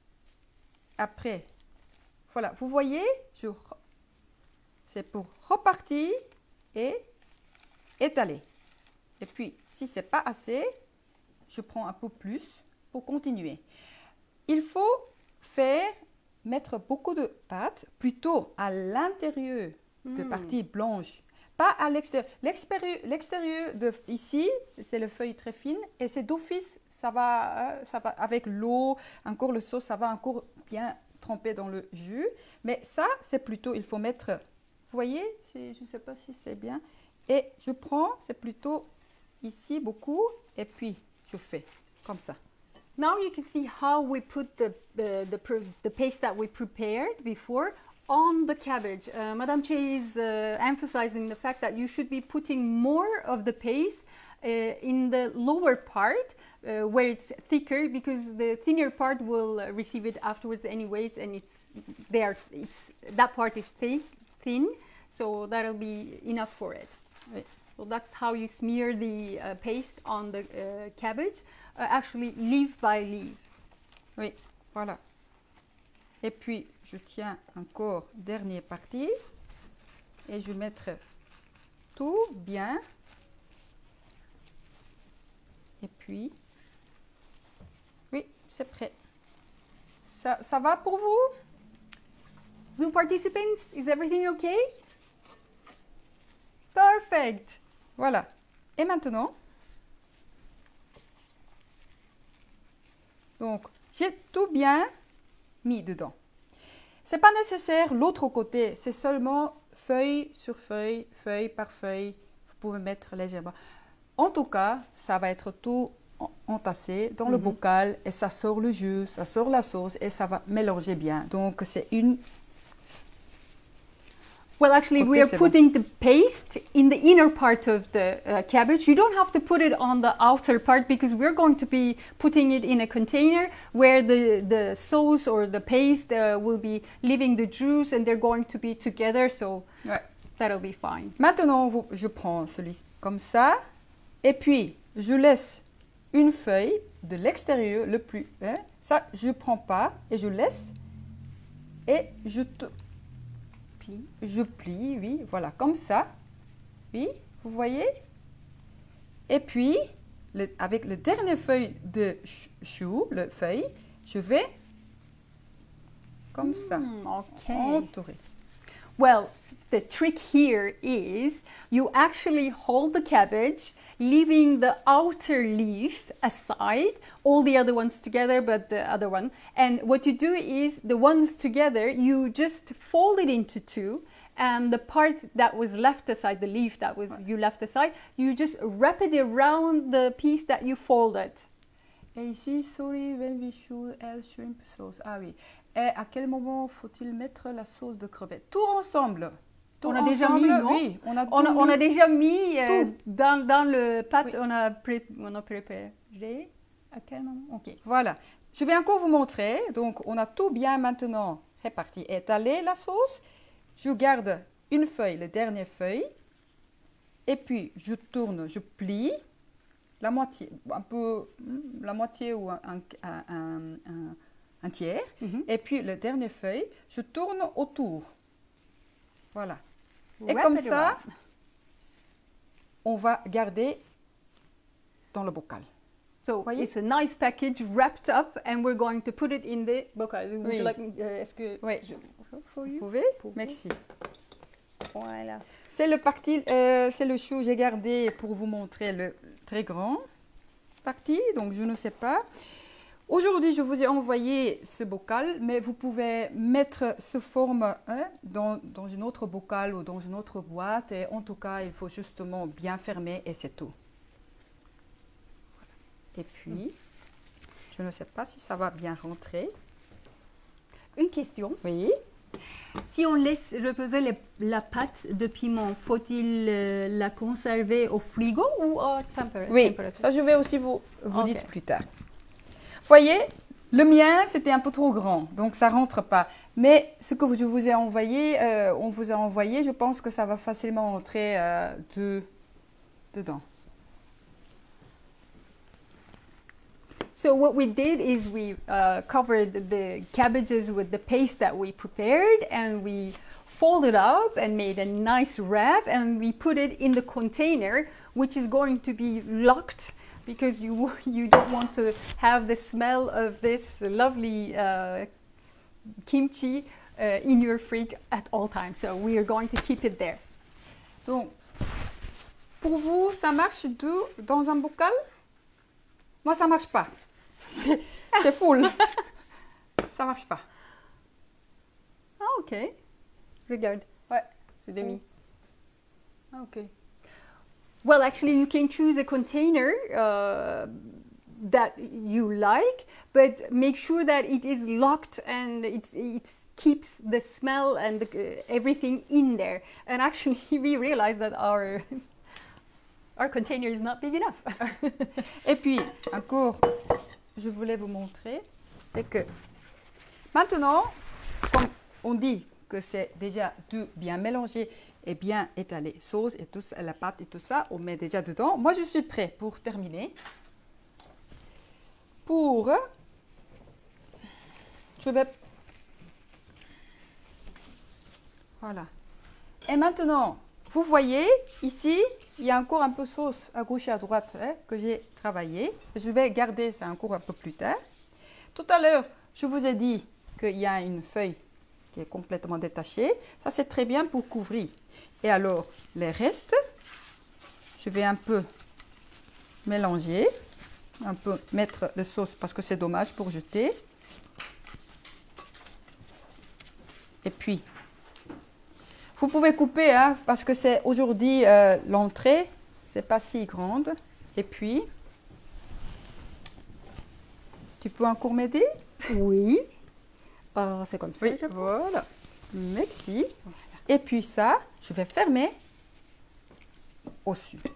Après, voilà, vous voyez, je re- c'est pour repartir et étaler. Et puis, si c'est pas assez, je prends un peu plus pour continuer. Il faut faire, mettre beaucoup de pâte plutôt à l'intérieur de Mm. partie blanche, pas à l'extérieur. L'extérieur, l'extérieur de ici, c'est le feuille très fine et c'est d'office, ça va, euh, ça va avec l'eau, encore le sauce, ça va encore bien tremper dans le jus. Mais ça, c'est plutôt, il faut mettre, vous voyez, c'est- je ne sais pas si c'est bien. Et je prends, c'est plutôt ici beaucoup et puis je fais comme ça. Now you can see how we put the, the, the, pre- the paste that we prepared before on the cabbage, uh, Madame Che is uh, emphasizing the fact that you should be putting more of the paste uh, in the lower part uh, where it's thicker, because the thinner part will uh, receive it afterwards anyways, and it's there. It's that part is thick, thin, so that'll be enough for it. Oui. So that's how you smear the uh, paste on the uh, cabbage, uh, actually leaf by leaf. Oui, voilà. Et puis, je tiens encore dernière partie et je vais mettre tout bien. Et puis, oui, c'est prêt. Ça, ça va pour vous? Zoom participants, is everything okay? Perfect. Voilà. Et maintenant, donc, j'ai tout bien mis dedans. C'est pas nécessaire l'autre côté, c'est seulement feuille sur feuille, feuille par feuille. Vous pouvez mettre légèrement. En tout cas, ça va être tout entassé dans mm-hmm. le bocal et ça sort le jus, ça sort la sauce et ça va mélanger bien. Donc, c'est une... Well, actually, okay, we are putting bon. the paste in the inner part of the uh, cabbage. You don't have to put it on the outer part because we're going to be putting it in a container where the, the sauce or the paste uh, will be leaving the juice and they're going to be together, so ouais. that'll be fine. Maintenant, vous, je prends celui comme ça et puis je laisse une feuille de l'extérieur le plus... Hein, ça, je ne prends pas et je laisse et je te... Je plie, oui, voilà, comme ça. Oui, vous voyez? Et puis, le, avec le dernier feuille de chou, le feuille, je vais comme ça, mm, okay. entourer. Well, the trick here is you actually hold the cabbage, leaving the outer leaf aside, all the other ones together, but the other one. And what you do is the ones together, you just fold it into two, and the part that was left aside, the leaf that was you left aside, you just wrap it around the piece that you folded. Et ici, sorry, when we should add shrimp sauce. Ah oui. Et à quel moment faut-il mettre la sauce de crevette? Tout ensemble. Tout on a ensemble, déjà mis, non? Oui, on a, on a, mis. on a déjà mis euh, Tout. dans, dans le pâte, Oui. on, a pré, on a préparé. À quel moment? Ok. Voilà. Je vais encore vous montrer. Donc, on a tout bien maintenant réparti. Étalé la sauce. Je garde une feuille, la dernière feuille. Et puis, je tourne, je plie la moitié, un peu, la moitié ou un, un, un, un, un tiers. Mm-hmm. Et puis, la dernière feuille, je tourne autour. Voilà. Et Wrap comme it ça, around. on va garder dans le bocal. So Voyez? it's a nice package wrapped up, and we're going to put it in the bocal. Would Oui. you like me, uh, est-ce que Oui. je, for Vous you? pouvez? Pour Merci. Voilà. C'est le parti, euh, c'est le chou. J'ai gardé pour vous montrer le très grand parti, donc je ne sais pas. Aujourd'hui, je vous ai envoyé ce bocal, mais vous pouvez mettre ce forme hein, dans, dans une autre bocal ou dans une autre boîte. Et en tout cas, il faut justement bien fermer et c'est tout. Et puis, je ne sais pas si ça va bien rentrer. Une question. Oui. Si on laisse reposer les, la pâte de piment, faut-il euh, la conserver au frigo ou à température? Oui, ça je vais aussi vous, vous Okay. dire plus tard. Voyez, le mien c'était un peu trop grand, donc ça rentre pas. Mais ce que je vous ai envoyé, euh, on vous a envoyé, je pense que ça va facilement entrer euh, de, dedans. So what we did is we uh, covered the cabbages with the paste that we prepared, and we folded up and made a nice wrap, and we put it in the container, which is going to be locked because you you don't want to have the smell of this lovely uh, kimchi uh, in your fridge at all times. So we are going to keep it there. Donc, pour vous, ça marche tout dans un bocal? Moi, ça marche pas. C'est, c'est full. Ça marche pas. Ah, ok. Regarde. Ouais. C'est demi. Ah, ok. Well, actually, you can choose a container uh, that you like, but make sure that it is locked and it's, it's keeps the smell and the, uh, everything in there. And actually, we realized that our our container is not big enough. Et puis, encore, je voulais vous montrer, c'est que maintenant, comme on dit que c'est déjà tout bien mélangé et bien étalé, sauce et tout ça, la pâte et tout ça, on met déjà dedans. Moi, je suis prêt pour terminer. Pour, je vais, voilà. Et maintenant, vous voyez ici, il y a encore un peu de sauce à gauche et à droite hein, que j'ai travaillé. Je vais garder ça encore un peu plus tard. Tout à l'heure, je vous ai dit qu'il y a une feuille qui est complètement détachée. Ça, c'est très bien pour couvrir. Et alors, les restes, je vais un peu mélanger, un peu mettre la sauce parce que c'est dommage pour jeter. Et puis, vous pouvez couper hein, parce que c'est aujourd'hui euh, l'entrée, c'est pas si grande. Et puis, tu peux encore m'aider? Oui. Euh, c'est comme ça. Oui, voilà. Merci. Voilà. Et puis ça, je vais fermer au-dessus.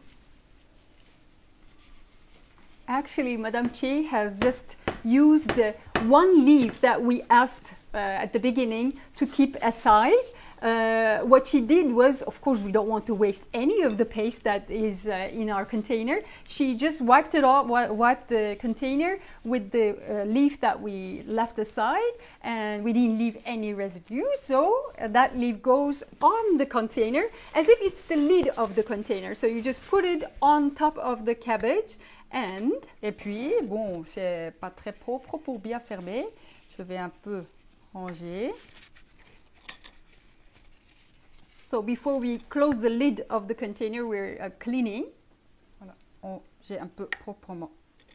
Actually, Madame Che has just used the one leaf that we asked uh, at the beginning to keep aside. Uh, what she did was, of course, we don't want to waste any of the paste that is uh, in our container. She just wiped it off, wiped the container with the uh, leaf that we left aside, and we didn't leave any residue. So uh, that leaf goes on the container as if it's the lid of the container. So you just put it on top of the cabbage and... Et puis, bon, c'est pas très propre pour bien fermer. Je vais un peu ranger. So before we close the lid of the container, we're uh, cleaning. Voilà, j'ai un peu proprement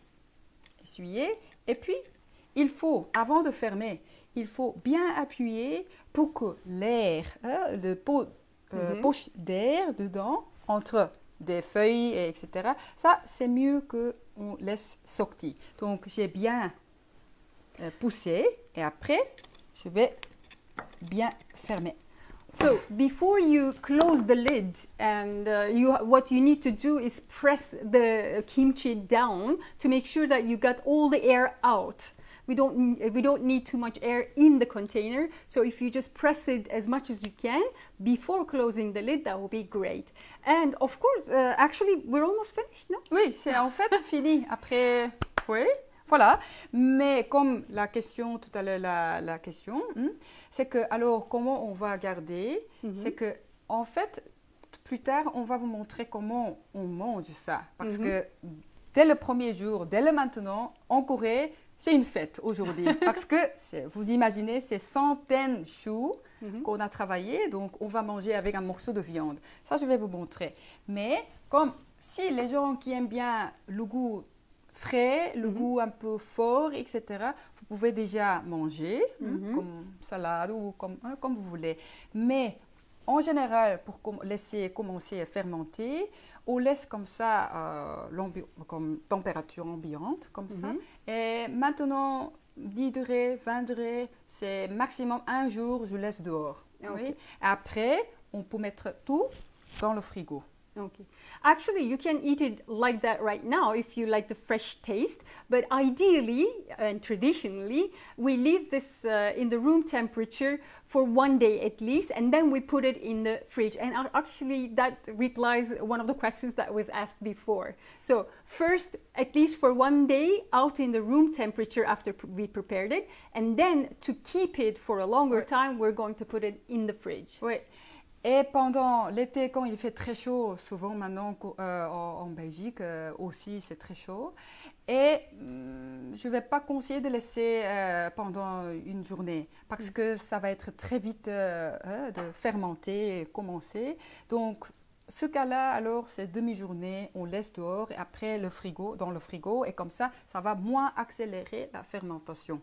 essuyé. Et puis, il faut, avant de fermer, il faut bien appuyer pour que l'air, hein, le pot, euh, mm-hmm. poche d'air dedans, entre des feuilles, et etc. Ça, c'est mieux qu'on laisse sortir. Donc, j'ai bien euh, poussé et après, je vais bien fermer. So before you close the lid, and uh, you, what you need to do is press the kimchi down to make sure that you got all the air out. We don't, we don't need too much air in the container, so if you just press it as much as you can before closing the lid, that will be great. And of course, uh, actually, we're almost finished, no? Oui, c'est en fait fini. Après, oui. Voilà, mais comme la question, tout à l'heure, la, la question, hmm, c'est que, alors, comment on va garder? Mm-hmm. C'est que, en fait, plus tard, on va vous montrer comment on mange ça. Parce mm-hmm. que, dès le premier jour, dès le maintenant, en Corée, c'est une fête aujourd'hui. Parce que, vous imaginez, c'est centaines de choux mm-hmm. qu'on a travaillé, donc on va manger avec un morceau de viande. Ça, je vais vous montrer. Mais, comme si les gens qui aiment bien le goût frais, le mm-hmm. goût un peu fort, et cetera. Vous pouvez déjà manger, mm-hmm. hein, comme salade ou comme, hein, comme vous voulez. Mais en général, pour com- laisser commencer à fermenter, on laisse comme ça, euh, comme température ambiante, comme mm-hmm. ça. Et maintenant, dix degrés, vingt degrés, c'est maximum un jour, je laisse dehors. Okay. Oui. Après, on peut mettre tout dans le frigo. Okay. Actually, you can eat it like that right now if you like the fresh taste, but ideally and traditionally, we leave this uh, in the room temperature for one day at least, and then we put it in the fridge. And actually, that replies one of the questions that was asked before. So first, at least for one day, out in the room temperature after we prepared it, and then to keep it for a longer time, we're going to put it in the fridge. Oui. Et pendant l'été, quand il fait très chaud, souvent maintenant euh, en, en Belgique euh, aussi c'est très chaud, et hum, je ne vais pas conseiller de laisser euh, pendant une journée parce que ça va être très vite euh, euh, de fermenter et commencer. Donc, ce cas-là, alors, c'est demi-journée, on laisse dehors et après le frigo, dans le frigo, et comme ça, ça va moins accélérer la fermentation.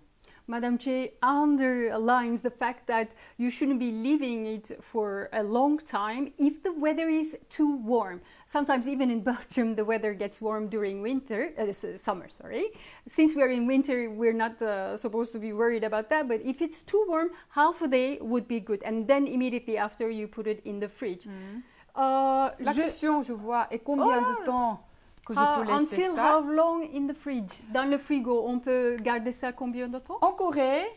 Madame Che underlines the fact that you shouldn't be leaving it for a long time if the weather is too warm. Sometimes even in Belgium the weather gets warm during winter, uh, summer, sorry. Since we're in winter, we're not uh, supposed to be worried about that, but if it's too warm, half a day would be good. And then immediately after you put it in the fridge. Mm. Uh, La je... question, je vois, est combien Oh. de temps que je Uh, peux laisser until ça? how long in the fridge? Dans le frigo, on peut garder ça combien de temps? En Corée,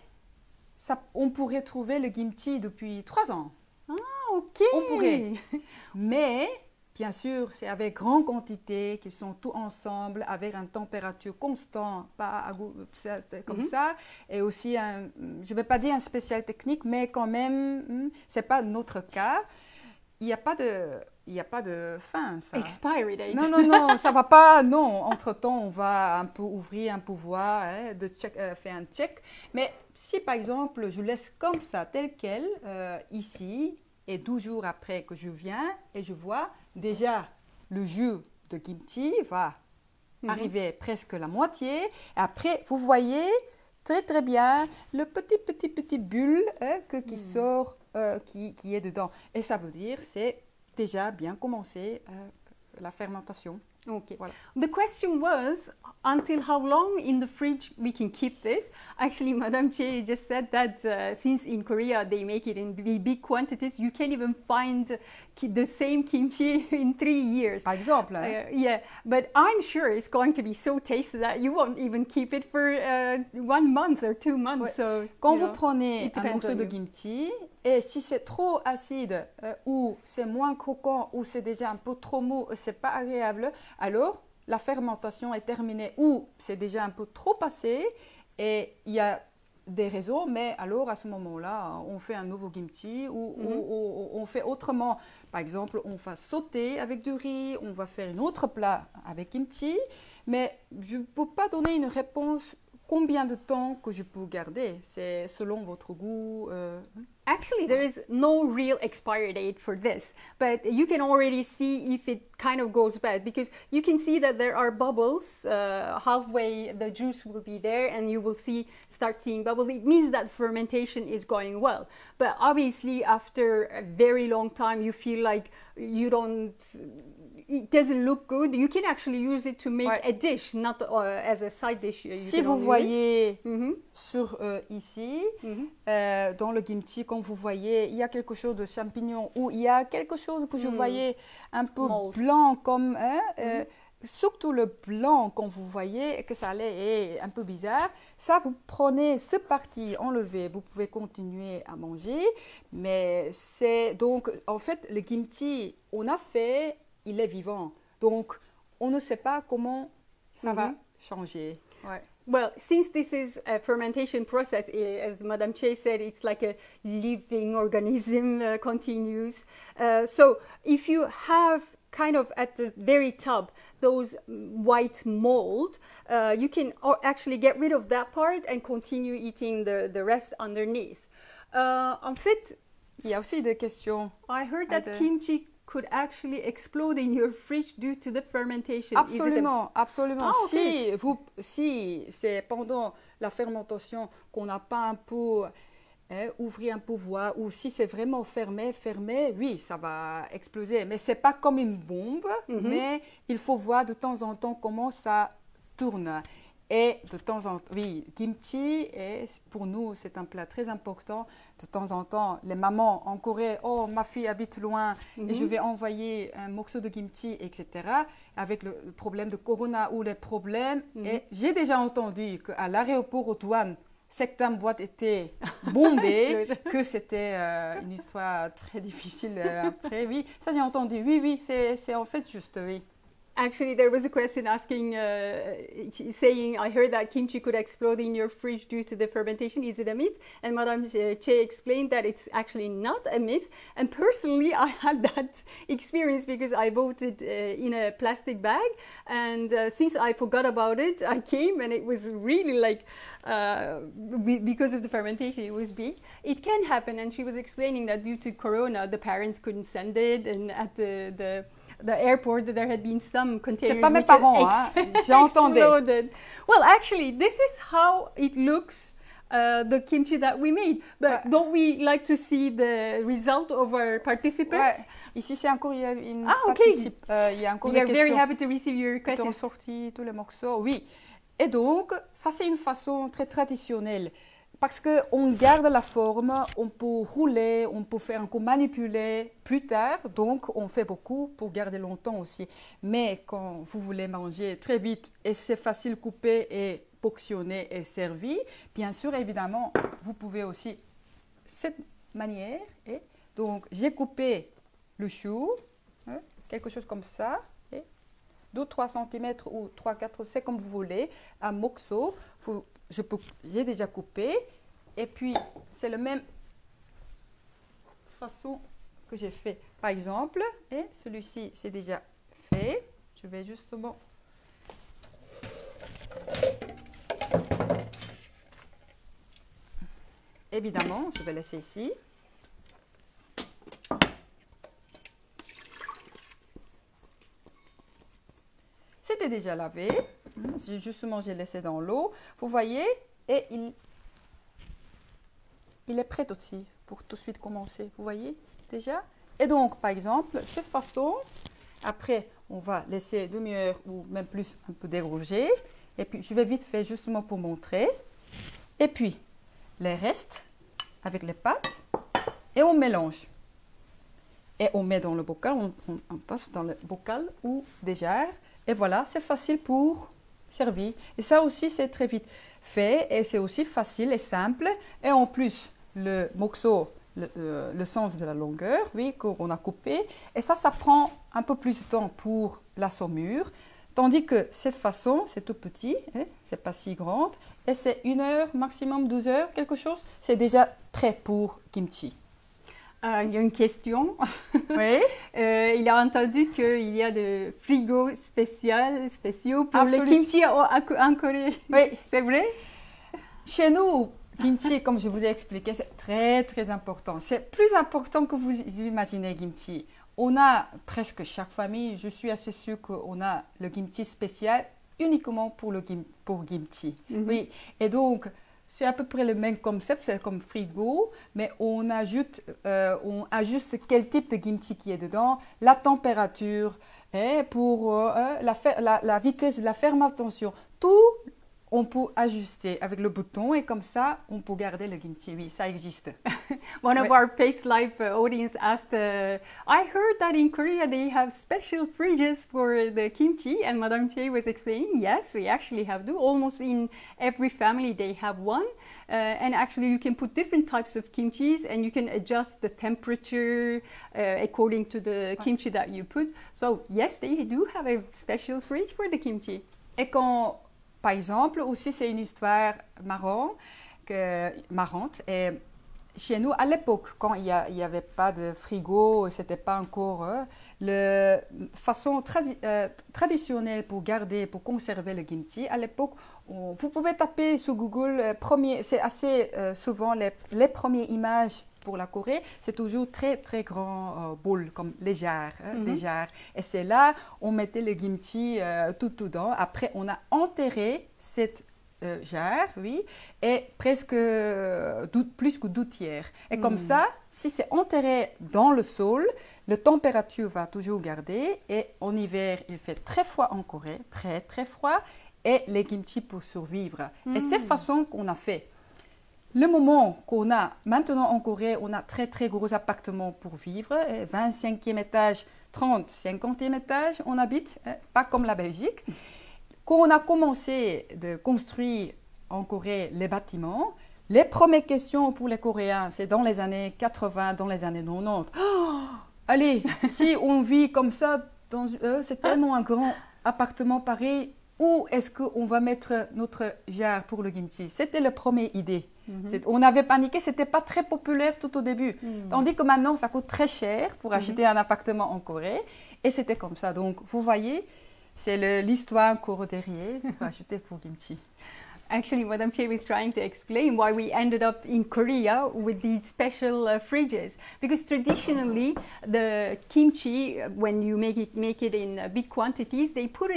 ça, on pourrait trouver le kimchi depuis trois ans. Ah, ok. On pourrait. Mais, bien sûr, c'est avec grande quantité, qu'ils sont tous ensemble, avec une température constante, pas à goût, c'est comme Mhm. ça. Et aussi, un, je ne vais pas dire un spécial technique, mais quand même, ce n'est pas notre cas. Il n'y a pas de... Il n'y a pas de fin, ça. Expiry date. Non, non, non, ça ne va pas. Non, entre-temps, on va un peu ouvrir, un peu voir, hein, de check, euh, faire un check. Mais si, par exemple, je laisse comme ça, tel quel, euh, ici, et douze jours après que je viens, et je vois déjà le jus de kimchi va Mhm. arriver presque la moitié. Et après, vous voyez très, très bien le petit, petit, petit bulle hein, que, qui sort, euh, qui, qui est dedans. Et ça veut dire c'est déjà bien commencé euh, la fermentation. Okay. Voilà. The question was, until how long in the fridge we can keep this? Actually, Madame Che just said that uh, since in Korea they make it in big big quantities, you can't even find ki- the same kimchi in three years. Par exemple, hein. Uh, yeah, but I'm sure it's going to be so tasty that you won't even keep it for uh, one month or two months. Ouais. So, Quand you vous know, prenez it un depends morceau on de you. kimchi, et si c'est trop acide, euh, ou c'est moins croquant, ou c'est déjà un peu trop mou, c'est pas agréable, alors la fermentation est terminée, ou c'est déjà un peu trop passé, et il y a des raisons, mais alors à ce moment-là, on fait un nouveau kimchi, ou, Mhm. ou- ou- ou on fait autrement. Par exemple, on va sauter avec du riz, on va faire un autre plat avec kimchi, mais je ne peux pas donner une réponse combien de temps que je peux garder. C'est selon votre goût. euh, Actually, there is no real expiry date for this, but you can already see if it kind of goes bad because you can see that there are bubbles uh, halfway. The juice will be there, and you will see start seeing bubbles. It means that fermentation is going well. But obviously, after a very long time, you feel like you don't. It doesn't look good. You can actually use it to make Ouais. a dish, not uh, as a side dish. You Si can vous only use. voyez Mhm, sur euh, ici, mhm. euh, dans le kimchi, quand vous voyez, il y a quelque chose de champignon ou il y a quelque chose que je Mm. voyais un peu Mold. blanc comme... hein, euh, Mhm. Surtout le blanc, quand vous voyez que ça allait est un peu bizarre, ça vous prenez ce parti, enlevez, vous pouvez continuer à manger, mais c'est donc en fait le kimchi, on a fait, il est vivant, donc on ne sait pas comment ça va Mhm. changer. Ouais. Well, since this is a fermentation process, i- as Madame Che said, it's like a living organism, uh, continues. Uh, so if you have kind of at the very top those mm, white mold, uh, you can o- actually get rid of that part and continue eating the, the rest underneath. Uh, en fait, Il y a aussi des questions. I heard that Other- kimchi could actually explode in your fridge due to the fermentation. Is it a- Absolument, absolument. Ah, ok. Si, vous, si c'est pendant la fermentation qu'on n'a pas un peu hein, ouvrir un peu voir, ou si c'est vraiment fermé, fermé, oui, ça va exploser. Mais c'est pas comme une bombe, Mhm. mais il faut voir de temps en temps comment ça tourne. Et de temps en temps, oui, kimchi, et pour nous, c'est un plat très important. De temps en temps, les mamans en Corée, oh, ma fille habite loin, Mhm. et je vais envoyer un morceau de kimchi, et cetera. Avec le problème de corona ou les problèmes. Mhm. Et j'ai déjà entendu qu'à l'aéroport aux douanes, certaines boîtes étaient bombées, que c'était euh, une histoire très difficile euh, après. Oui, ça j'ai entendu. Oui, oui, c'est c'est en fait juste, oui. Actually, there was a question asking, uh, saying, I heard that kimchi could explode in your fridge due to the fermentation. Is it a myth? And Madame Che explained that it's actually not a myth. And personally, I had that experience because I bought it uh, in a plastic bag. And uh, since I forgot about it, I came and it was really like, uh, be- because of the fermentation, it was big. It can happen. And she was explaining that due to Corona, the parents couldn't send it. And at the, the the airport, there had been some containers pas mes which had parents, ex- hein. J'ai entendu. exploded. Well, actually, this is how it looks uh, the kimchi that we made. But Ouais. don't we like to see the result of our participants? Ouais. Ici, c'est encore, il y a une Ah, ok. participe- euh, il y a encore We des are very questions happy to receive your qui ont questions. sorti tous les morceaux. Oui. Et donc, ça, c'est une façon très traditionnelle. Parce qu'on garde la forme, on peut rouler, on peut faire encore manipuler plus tard. Donc, on fait beaucoup pour garder longtemps aussi. Mais quand vous voulez manger très vite et c'est facile couper et portionner et servir, bien sûr, évidemment, vous pouvez aussi cette manière. Et donc, j'ai coupé le chou, hein, quelque chose comme ça, et deux trois centimètres ou trois quatre, c'est comme vous voulez, un morceau. Vous, je peux, j'ai déjà coupé, et puis c'est la même façon que j'ai fait. Par exemple, et celui-ci c'est déjà fait. Je vais justement évidemment, je vais laisser ici. C'était déjà lavé. Justement, j'ai laissé dans l'eau. Vous voyez, et il, il est prêt aussi pour tout de suite commencer. Vous voyez déjà? Et donc, par exemple, cette façon, après, on va laisser une demi-heure ou même plus un peu déroger. Et puis, je vais vite faire justement pour montrer. Et puis, les restes avec les pâtes et on mélange. Et on met dans le bocal, on, on, on passe dans le bocal ou des jarres. Et voilà, c'est facile pour servir. Et ça aussi, c'est très vite fait et c'est aussi facile et simple. Et en plus, le morceau, le, euh, le sens de la longueur, oui, qu'on a coupé. Et ça, ça prend un peu plus de temps pour la saumure. Tandis que cette façon, c'est tout petit, hein, c'est pas si grande. Et c'est une heure, maximum douze heures, quelque chose. C'est déjà prêt pour kimchi. Euh, il y a une question. Oui. euh, il a entendu qu'il y a des frigos spéciaux, spéciaux pour Absolument. le kimchi en, en Corée. Oui. C'est vrai? Chez nous, kimchi, comme je vous ai expliqué, c'est très très important. C'est plus important que vous imaginez kimchi. On a presque chaque famille, je suis assez sûre qu'on a le kimchi spécial uniquement pour le kim, pour kimchi. Mm-hmm. Oui. Et donc, c'est à peu près le même concept, c'est comme frigo, mais on ajoute, euh, on ajuste quel type de kimchi qui est dedans, la température, et pour euh, la, la, la vitesse de la fermentation. Tout, on peut ajuster avec le bouton et comme ça, on peut garder le kimchi. Oui, ça existe. One ouais. of our Pace Life uh, audience asked, uh, I heard that in Korea they have special fridges for the kimchi, and Madame Che was explaining, yes, we actually have do. Almost in every family they have one. Uh, and actually you can put different types of kimchis and you can adjust the temperature uh, according to the kimchi that you put. So yes, they do have a special fridge for the kimchi. Et quand, par exemple, aussi c'est une histoire marrant, que, marrante. Et chez nous, à l'époque, quand il n'y avait pas de frigo, c'était pas encore euh, la façon tradi euh, traditionnelle pour garder, pour conserver le kimchi. À l'époque, on, vous pouvez taper sur Google, euh, premier, c'est assez euh, souvent les, les premières images pour la Corée, c'est toujours très très grand euh, bol, comme les jarres, hein, mm-hmm. des jarres. Et c'est là, on mettait le kimchi euh, tout dedans. Après, on a enterré cette Euh, jarre, oui, et presque euh, plus que deux tiers. Et mm. comme ça, si c'est enterré dans le sol, la température va toujours garder. Et en hiver, il fait très froid en Corée, très très froid, et les kimchi pour survivre. Mm. Et c'est façon qu'on a fait. Le moment qu'on a maintenant en Corée, on a très très gros appartements pour vivre, vingt-cinquième étage, trente, cinquantième étage, on habite, hein, pas comme la Belgique. Quand on a commencé de construire en Corée les bâtiments, les premières questions pour les Coréens, c'est dans les années quatre-vingts, dans les années quatre-vingt-dix. Oh, allez, si on vit comme ça, euh, c'est tellement un grand appartement pareil, où est-ce qu'on va mettre notre jarre pour le kimchi? C'était la première idée. Mm-hmm. On avait paniqué, ce n'était pas très populaire tout au début. Mm. Tandis que maintenant, ça coûte très cher pour acheter mm-hmm. un appartement en Corée. Et c'était comme ça. Donc, vous voyez, c'est l'histoire encore derrière pour acheter pour kimchi. Actually, Madame Che was trying to explain why we ended up in Korea with these special uh, fridges. Because traditionally, the kimchi, when you make it, make it in uh, big quantities, they put it in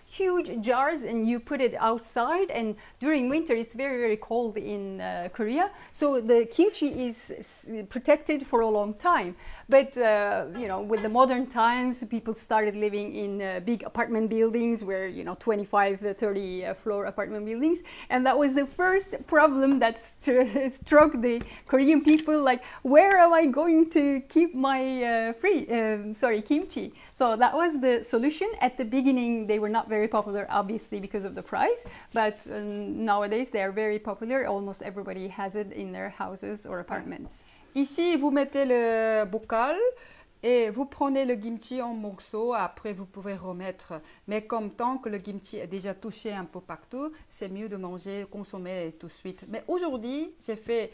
huge jars and you put it outside, and during winter it's very very cold in uh, Korea, so the kimchi is protected for a long time. But uh, you know, with the modern times, people started living in uh, big apartment buildings where, you know, twenty-five, thirty uh, floor apartment buildings, and that was the first problem that st struck the Korean people, like, where am I going to keep my uh, free um, sorry kimchi? So that was the solution. At the beginning they were not very popular, obviously, because of the price, but um, nowadays they are very popular. Almost everybody has it in their houses or apartments. Ici, vous mettez le bocal et vous prenez le kimchi en morceaux. Après, vous pouvez remettre. Mais comme tant que le kimchi est déjà touché un peu partout, c'est mieux de manger, consommer tout de suite. Mais aujourd'hui, j'ai fait,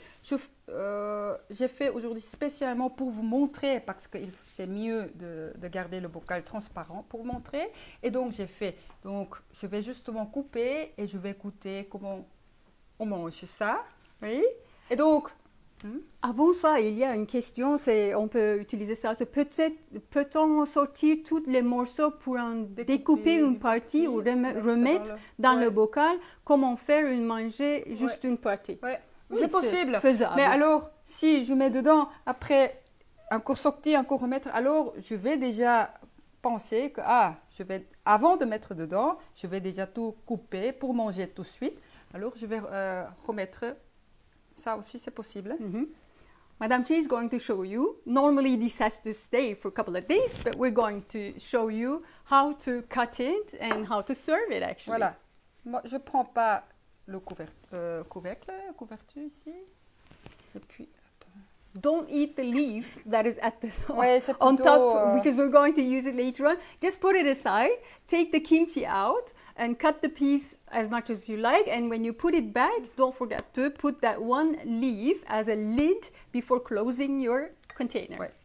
euh, j'ai fait aujourd'hui spécialement pour vous montrer, parce que c'est mieux de, de garder le bocal transparent pour montrer. Et donc, j'ai fait. Donc, je vais justement couper et je vais goûter comment on mange ça. Oui. Et donc, Hmm. Avant ça, il y a une question, c'est on peut utiliser ça. Peut-être peut-on sortir tous les morceaux pour en découper, découper une partie ou remettre dans, le, dans ouais. le bocal? Comment faire une manger juste ouais. une partie? Ouais. Oui, c'est possible. Faisable. Mais alors, si je mets dedans, après encore sortir, encore remettre, alors je vais déjà penser que ah, je vais avant de mettre dedans, je vais déjà tout couper pour manger tout de suite. Alors je vais euh, remettre. Ça aussi, c'est possible. Mm-hmm. Madame Chi is going to show you. Normally, this has to stay for a couple of days, but we're going to show you how to cut it and how to serve it, actually. Voilà. Moi, je ne prends pas le couver euh, couvercle, couverture ici. Et puis, attends. Don't eat the leaf that is at the ouais, on top, euh... because we're going to use it later on. Just put it aside. Take the kimchi out and cut the piece as much as you like, and when you put it back, don't forget to put that one leaf as a lid before closing your container. Ouais.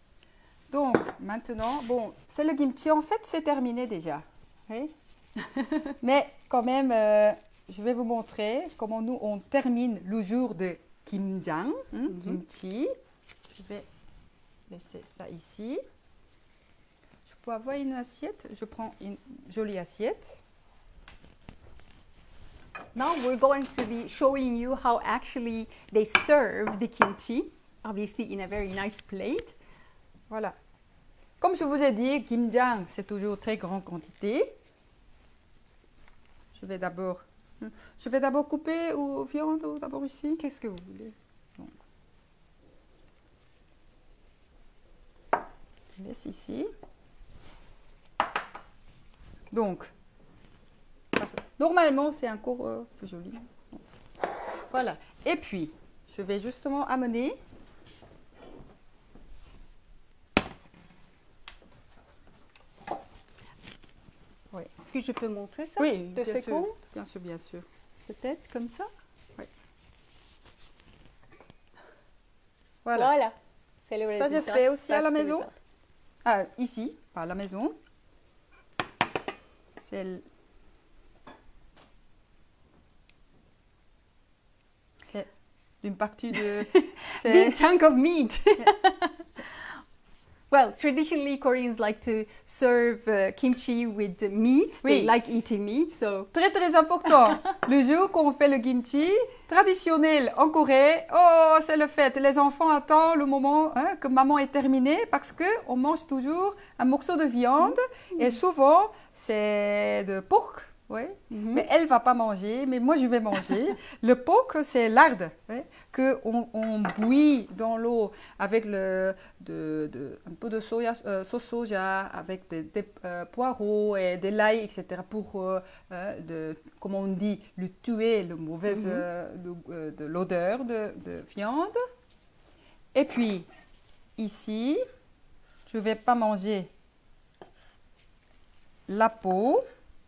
Donc maintenant, bon, c'est le kimchi, en fait c'est terminé déjà, oui. Mais quand même, euh, je vais vous montrer comment nous on termine le jour de kimjang, hein, mm-hmm. kimchi. Je vais laisser ça ici. Je peux avoir une assiette, je prends une jolie assiette. Now we're going to be showing you how actually they serve the kimchi, obviously in a very nice plate. Voilà. Comme je vous ai dit, kimjang, c'est toujours très grande quantité. Je vais d'abord, je vais d'abord couper ou viande ou d'abord ici. Qu'est-ce que vous voulez? Donc, je laisse ici. Donc. Normalement, c'est encore euh, plus joli. Voilà. Et puis, je vais justement amener. Oui. Est-ce que je peux montrer ça? Oui, deux bien secondes. sûr. Bien sûr, bien sûr. Peut-être comme ça? Oui. Voilà. Voilà. C'est le ça, j'ai fait aussi ça, à la maison. Ah, ici, pas à la maison. C'est le... une partie de... Big chunk of meat. Well, traditionally Koreans like to serve uh, kimchi with meat. Oui. They like eating meat, so... Très très important. Le jour qu'on fait le kimchi, traditionnel en Corée, oh, c'est le fait. Les enfants attendent le moment hein, que maman est terminée parce qu'on mange toujours un morceau de viande mm-hmm. et souvent c'est de porc. Oui, mm-hmm. mais elle ne va pas manger, mais moi je vais manger. Le porc, c'est l'arde oui, qu'on on bouillit dans l'eau avec le, de, de, un peu de soya, euh, sauce soja, avec des, des euh, poireaux et de l'ail, et cetera pour, euh, de, comme on dit, le tuer, le mauvais, mm-hmm. euh, le, de l'odeur de, de viande. Et puis, ici, je ne vais pas manger la peau.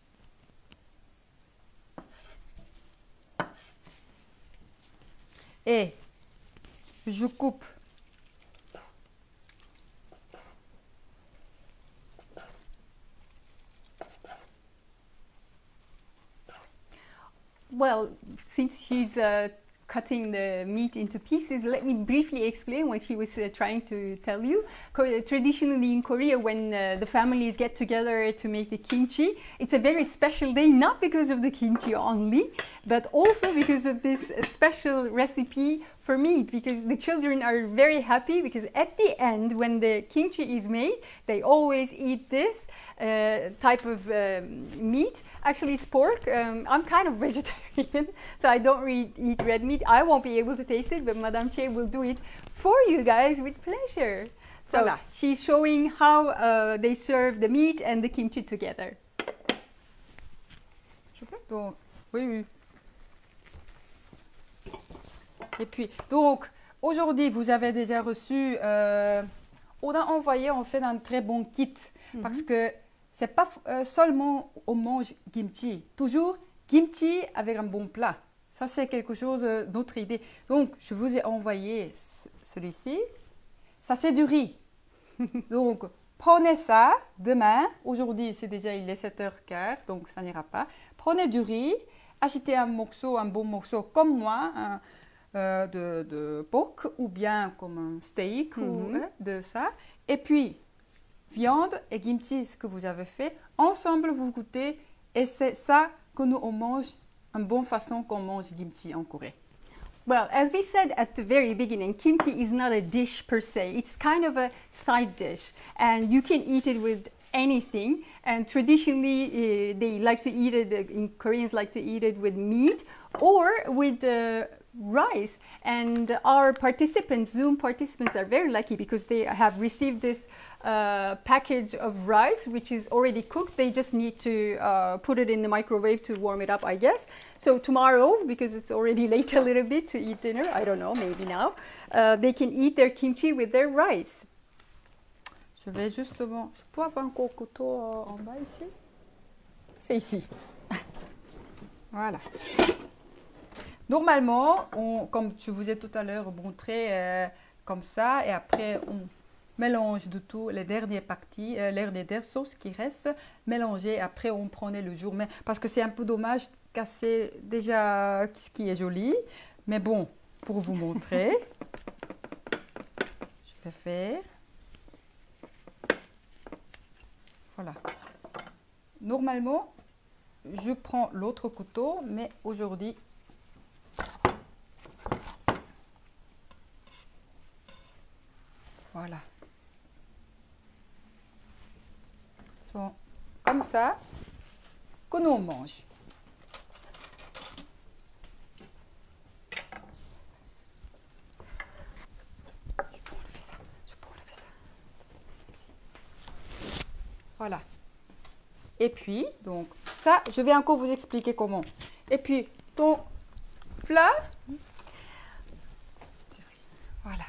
Et je coupe well, since she's uh, cutting the meat into pieces, let me briefly explain what she was uh, trying to tell you. Co traditionally in Korea, when uh, the families get together to make the kimchi, it's a very special day, not because of the kimchi only, but also because of this uh, special recipe for meat, because the children are very happy because at the end, when the kimchi is made, they always eat this uh, type of um, meat. Actually, it's pork. Um, I'm kind of vegetarian, so I don't really eat red meat. I won't be able to taste it, but Madame Che will do it for you guys with pleasure. So Voilà. she's showing how uh, they serve the meat and the kimchi together. Donc, oui, oui. Et puis, donc, aujourd'hui, vous avez déjà reçu, euh, on a envoyé en fait un très bon kit, mm-hmm. parce que c'est pas euh, seulement on mange kimchi, toujours kimchi avec un bon plat. Ça, c'est quelque chose euh, d'autre idée. Donc, je vous ai envoyé celui-ci. Ça, c'est du riz. Donc, prenez ça demain. Aujourd'hui, c'est déjà, il est sept heures quinze, donc ça n'ira pas. Prenez du riz, achetez un morceau, un bon morceau comme moi, un, euh, de, de porc ou bien comme un steak mm-hmm. ou hein, de ça. Et puis, viande et kimchi, ce que vous avez fait, ensemble vous goûtez et c'est ça que nous on mange, une bonne façon qu'on mange kimchi en Corée. Well, as we said at the very beginning, kimchi is not a dish per se. It's kind of a side dish, and you can eat it with anything. And traditionally, uh, they like to eat it, uh, in Koreans like to eat it with meat or with uh, rice. And our participants, Zoom participants, are very lucky because they have received this uh, package of rice, which is already cooked. They just need to uh, put it in the microwave to warm it up, I guess. So tomorrow, because it's already late a little bit to eat dinner, I don't know, maybe now, uh, they can eat their kimchi with their rice. Je vais justement, je peux avoir un couteau en bas ici? C'est ici. Voilà. Normalement, on, comme je vous ai tout à l'heure montré, euh, comme ça, et après on mélange de tout, les dernières parties, euh, les dernières sauces qui restent, mélanger, après on prenait le jour, mais, parce que c'est un peu dommage de casser déjà ce qui est joli, mais bon, pour vous montrer, je vais faire, voilà. Normalement, je prends l'autre couteau, mais aujourd'hui, voilà. Sont comme ça que nous on mange. Je peux enlever ça. Je peux enlever ça. Ici. Voilà. Et puis, donc, ça, je vais encore vous expliquer comment. Et puis, ton plat. Voilà.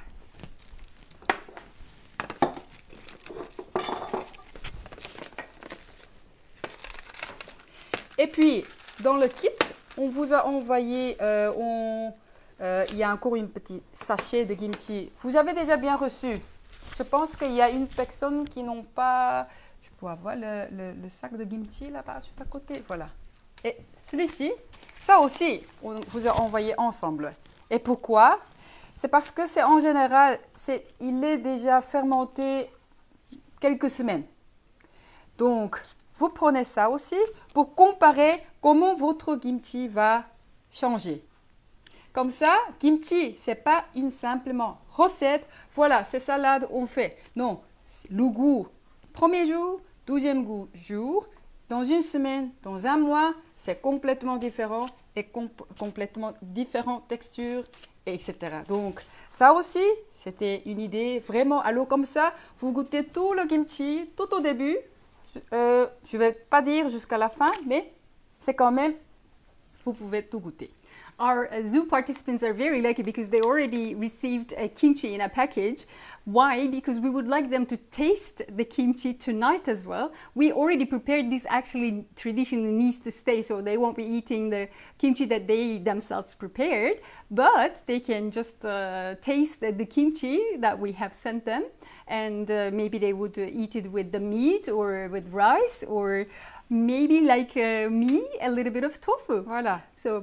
Et puis, dans le kit, on vous a envoyé, euh, on, euh, il y a encore un petit sachet de kimchi. Vous avez déjà bien reçu. Je pense qu'il y a une personne qui n'ont pas... Je peux avoir le, le, le sac de kimchi là-bas, juste à côté. Voilà. Et celui-ci, ça aussi, on vous a envoyé ensemble. Et pourquoi? C'est parce que c'est en général, c'est, il est déjà fermenté quelques semaines. Donc, vous prenez ça aussi pour comparer comment votre kimchi va changer. Comme ça, kimchi, ce n'est pas une simplement recette. Voilà, c'est salade, on fait. Non, le goût, premier jour, douzième goût, jour. Dans une semaine, dans un mois, c'est complètement différent et comp complètement différentes textures, et cetera. Donc, ça aussi, c'était une idée vraiment. Alors comme ça, vous goûtez tout le kimchi tout au début. Euh, je ne vais pas dire jusqu'à la fin, mais c'est quand même, vous pouvez tout goûter. Our uh, Zoo participants are very lucky because they already received a kimchi in a package. Why? Because we would like them to taste the kimchi tonight as well. We already prepared this, actually traditionally needs to stay, so they won't be eating the kimchi that they themselves prepared, but they can just uh, taste the, the kimchi that we have sent them, and uh, maybe they would uh, eat it with the meat or with rice, or maybe like uh, me, a little bit of tofu. Voilà. So,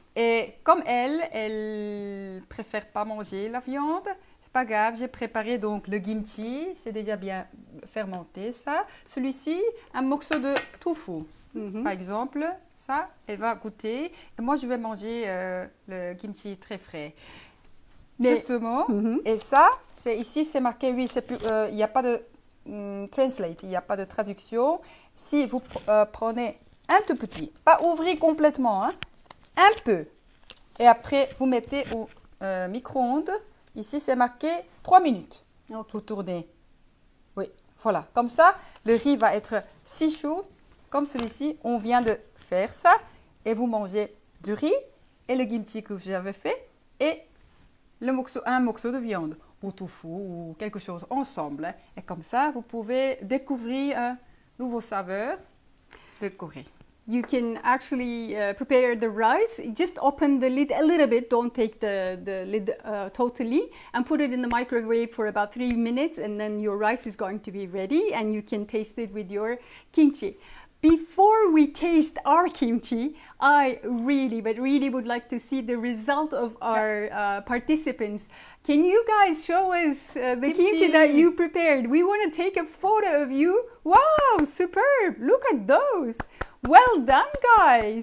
Et comme elle, elle préfère pas manger la viande, c'est pas grave, j'ai préparé donc le kimchi, c'est déjà bien fermenté ça. Celui-ci, un morceau de tofu, Mhm. par exemple, ça, elle va goûter. Et moi, je vais manger euh, le kimchi très frais. Mais- Justement, Mhm. et ça, c'est ici, c'est marqué, oui, c'est plus- euh, il n'y a pas de hum, translate, il n'y a pas de traduction. Si vous pr- euh, prenez un tout petit, pas ouvrir complètement, hein, un peu, et après vous mettez au euh, micro-ondes, ici c'est marqué trois minutes. Ok. Vous tournez. Oui, voilà. Comme ça, le riz va être si chaud, comme celui-ci, on vient de faire ça, et vous mangez du riz, et le kimchi que vous avez fait, et le morceau, un morceau de viande, ou tofu, ou quelque chose ensemble. hein. Et comme ça, vous pouvez découvrir un nouveau saveur de Corée. You can actually uh, prepare the rice. Just open the lid a little bit. Don't take the, the lid uh, totally, and put it in the microwave for about three minutes, and then your rice is going to be ready, and you can taste it with your kimchi. Before we taste our kimchi, I really, but really would like to see the result of our uh, participants. Can you guys show us uh, the kimchi. Kimchi. that you prepared? We want to take a photo of you. Wow, superb! Look at those. Well done, guys.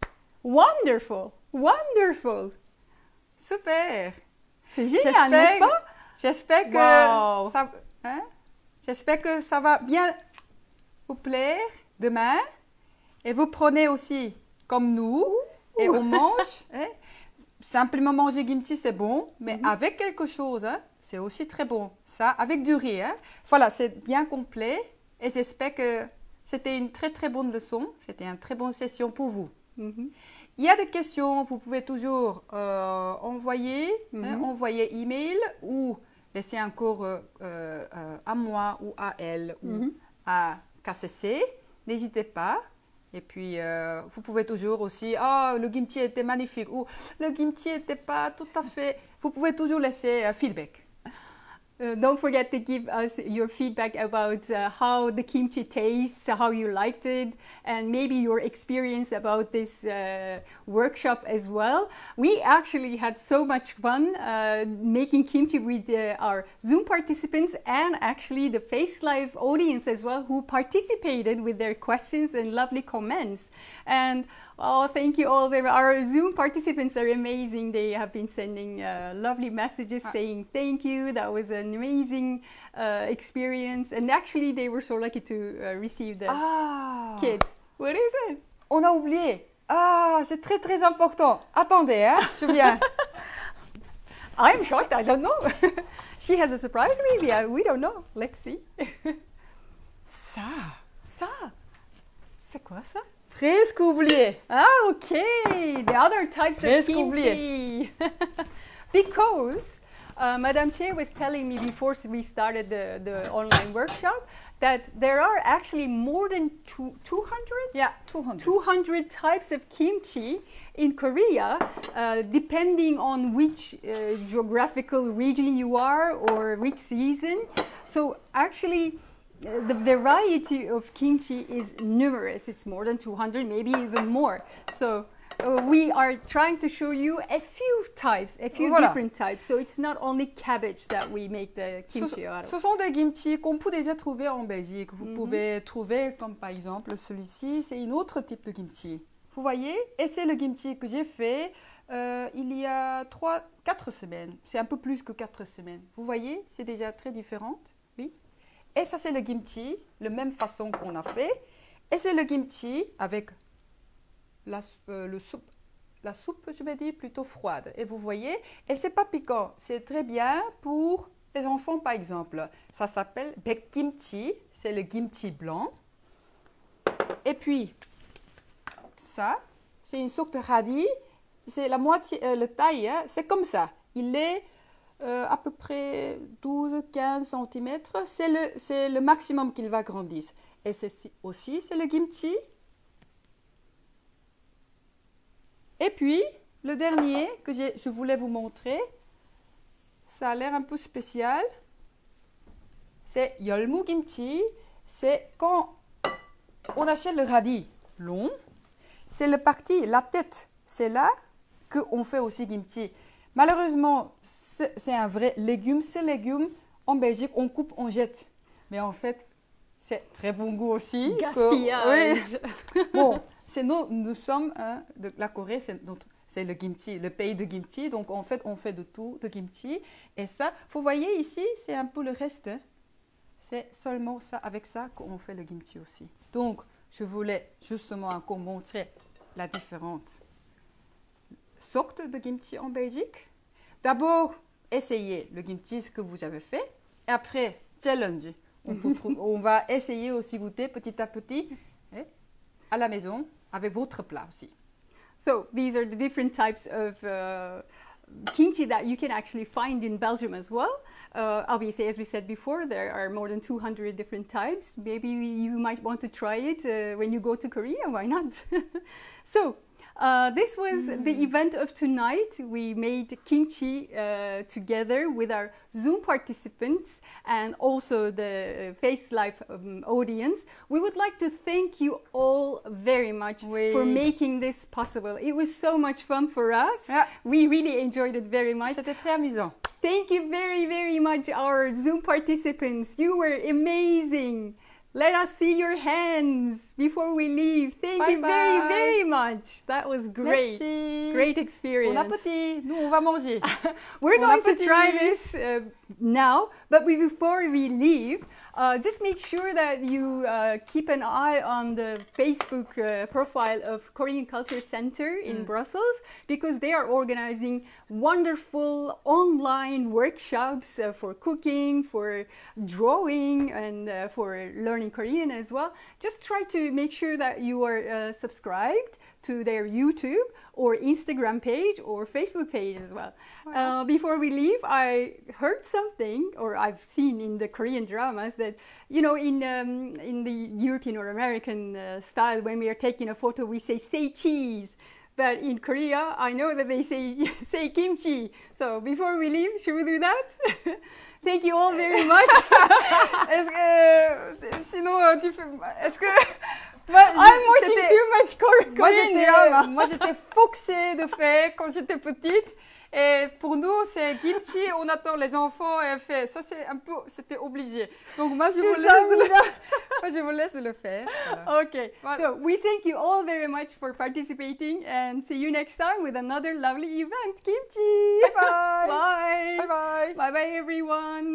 Wonderful, wonderful. Super! C'est génial, J'espère- n'est-ce pas? J'espère que, Wow. ça, hein? J'espère que ça va bien vous plaire demain. Et vous prenez aussi comme nous et on mange. hein. Simplement manger kimchi, c'est bon, mais Mhm. avec quelque chose, hein, c'est aussi très bon. Ça, avec du riz. hein. Voilà, c'est bien complet et j'espère que c'était une très très bonne leçon. C'était une très bonne session pour vous. Mhm. Il y a des questions, vous pouvez toujours euh, envoyer, hein, Mhm. envoyer email ou laisser encore euh, euh, euh, à moi ou à elle ou Mhm. à K C C. N'hésitez pas. Et puis, euh, vous pouvez toujours aussi, ah, le kimchi était magnifique ou le kimchi n'était pas tout à fait. Vous pouvez toujours laisser euh, feedback. Uh, don't forget to give us your feedback about uh, how the kimchi tastes, how you liked it, and maybe your experience about this uh, workshop as well. We actually had so much fun uh, making kimchi with uh, our Zoom participants and actually the Face Live audience as well, who participated with their questions and lovely comments. And oh, thank you all. They- Our Zoom participants are amazing. They have been sending uh, lovely messages Ah. saying thank you. That was an amazing uh, experience. And actually, they were so lucky to uh, receive the Ah, kids. What is it? on a oublié. Ah, c'est très très important. Attendez, hein, je viens. I'm shocked. I don't know. She has a surprise, maybe. I, we don't know. Let's see. Ça, Ça, c'est quoi ça? presque oublié. Ah, okay. The other types of Presque kimchi. Because uh, Madame Che was telling me before we started the, the online workshop that there are actually more than two, two hundred? Yeah, two hundred. two hundred types of kimchi in Korea, uh, depending on which uh, geographical region you are or which season. So actually, uh, the variety of kimchi is numerous. It's more than two hundred, maybe even more. So uh, we are trying to show you a few types, a few Voilà. different types. So it's not only cabbage that we make the Ce, kimchi out of. ce sont des kimchi qu'on peut déjà trouver en Belgique. Vous Mhm. pouvez trouver, comme par exemple celui-ci, c'est un autre type de kimchi. Vous voyez? Et c'est le kimchi que j'ai fait euh, il y a trois, quatre semaines. C'est un peu plus que quatre semaines. Vous voyez? C'est déjà très différent. Oui. Et ça, c'est le kimchi, la même façon qu'on a fait. Et c'est le kimchi avec la, euh, le soupe. La soupe, je vais dire, plutôt froide. Et vous voyez, et c'est pas piquant. C'est très bien pour les enfants, par exemple. Ça s'appelle baekgimchi. C'est le kimchi blanc. Et puis, ça, c'est une sorte de radis. C'est la moitié, euh, le taille, hein, c'est comme ça. Il est euh, à peu près douze à quinze centimètres. C'est le, c'est le maximum qu'il va grandir. Et ceci aussi, c'est le kimchi. Et puis, le dernier que j'ai- je voulais vous montrer, ça a l'air un peu spécial. C'est Yeolmu Kimchi. C'est quand on achète le radis long, c'est le parti, la tête, c'est là, qu'on fait aussi kimchi. Malheureusement, c'est un vrai légume. Ce légume, en Belgique, on coupe, on jette. Mais en fait, c'est très bon goût aussi. Gaspillage. Oui. Bon, nous, nous sommes hein, de la Corée, c'est notre... C'est le kimchi, le pays de kimchi. Donc, en fait, on fait de tout, de kimchi. Et ça, vous voyez ici, c'est un peu le reste. Hein. C'est seulement ça, avec ça qu'on fait le kimchi aussi. Donc, je voulais justement encore montrer la différente sorte de kimchi en Belgique. D'abord, essayez le kimchi, ce que vous avez fait. Et après, challenge. On, peut trouver, on va essayer aussi goûter petit à petit hein, à la maison avec votre plat aussi. So these are the different types of uh, kimchi that you can actually find in Belgium as well. Uh, obviously, as we said before, there are more than two hundred different types. Maybe you might want to try it uh, when you go to Korea, why not? So uh, this was mm. the event of tonight. We made kimchi uh, together with our Zoom participants and also the Face Life um, audience. We would like to thank you all very much oui. for making this possible. It was so much fun for us. Yeah. We really enjoyed it very much. C'était très amusant. Thank you very, very much, our Zoom participants. You were amazing. Let us see your hands before we leave. Thank bye you bye. very, very much. That was great. Merci. Great experience. Bon appétit. Nous, on va manger. We're bon going appétit. to try this uh, now, but we, before we leave, uh, just make sure that you uh, keep an eye on the Facebook uh, profile of Korean Culture Center in mm. Brussels, because they are organizing wonderful online workshops uh, for cooking, for drawing, and uh, for learning Korean as well. Just try to make sure that you are uh, subscribed to their YouTube or Instagram page or Facebook page as well. Uh, before we leave, I heard something, or I've seen in the Korean dramas, that, you know, in, um, in the European or American uh, style, when we are taking a photo, we say, say cheese. But in Korea, I know that they say, say kimchi. So before we leave, should we do that? Thank you all very much. Est-ce que, sinon, tu fais, est-ce que, moi, I'm watching too much Korean moi, j'étais, drama. moi, j'étais foxée de fait quand j'étais petite. Et pour nous, c'est kimchi, on attend les enfants et fait. Ça, c'est un peu, c'était obligé. Donc, moi, je, vous laisse, le, moi, je vous laisse le faire. Voilà. Okay. Voilà. So, we thank you all very much for participating and see you next time with another lovely event. Kimchi! Bye bye! Bye! Bye bye! Bye bye, everyone!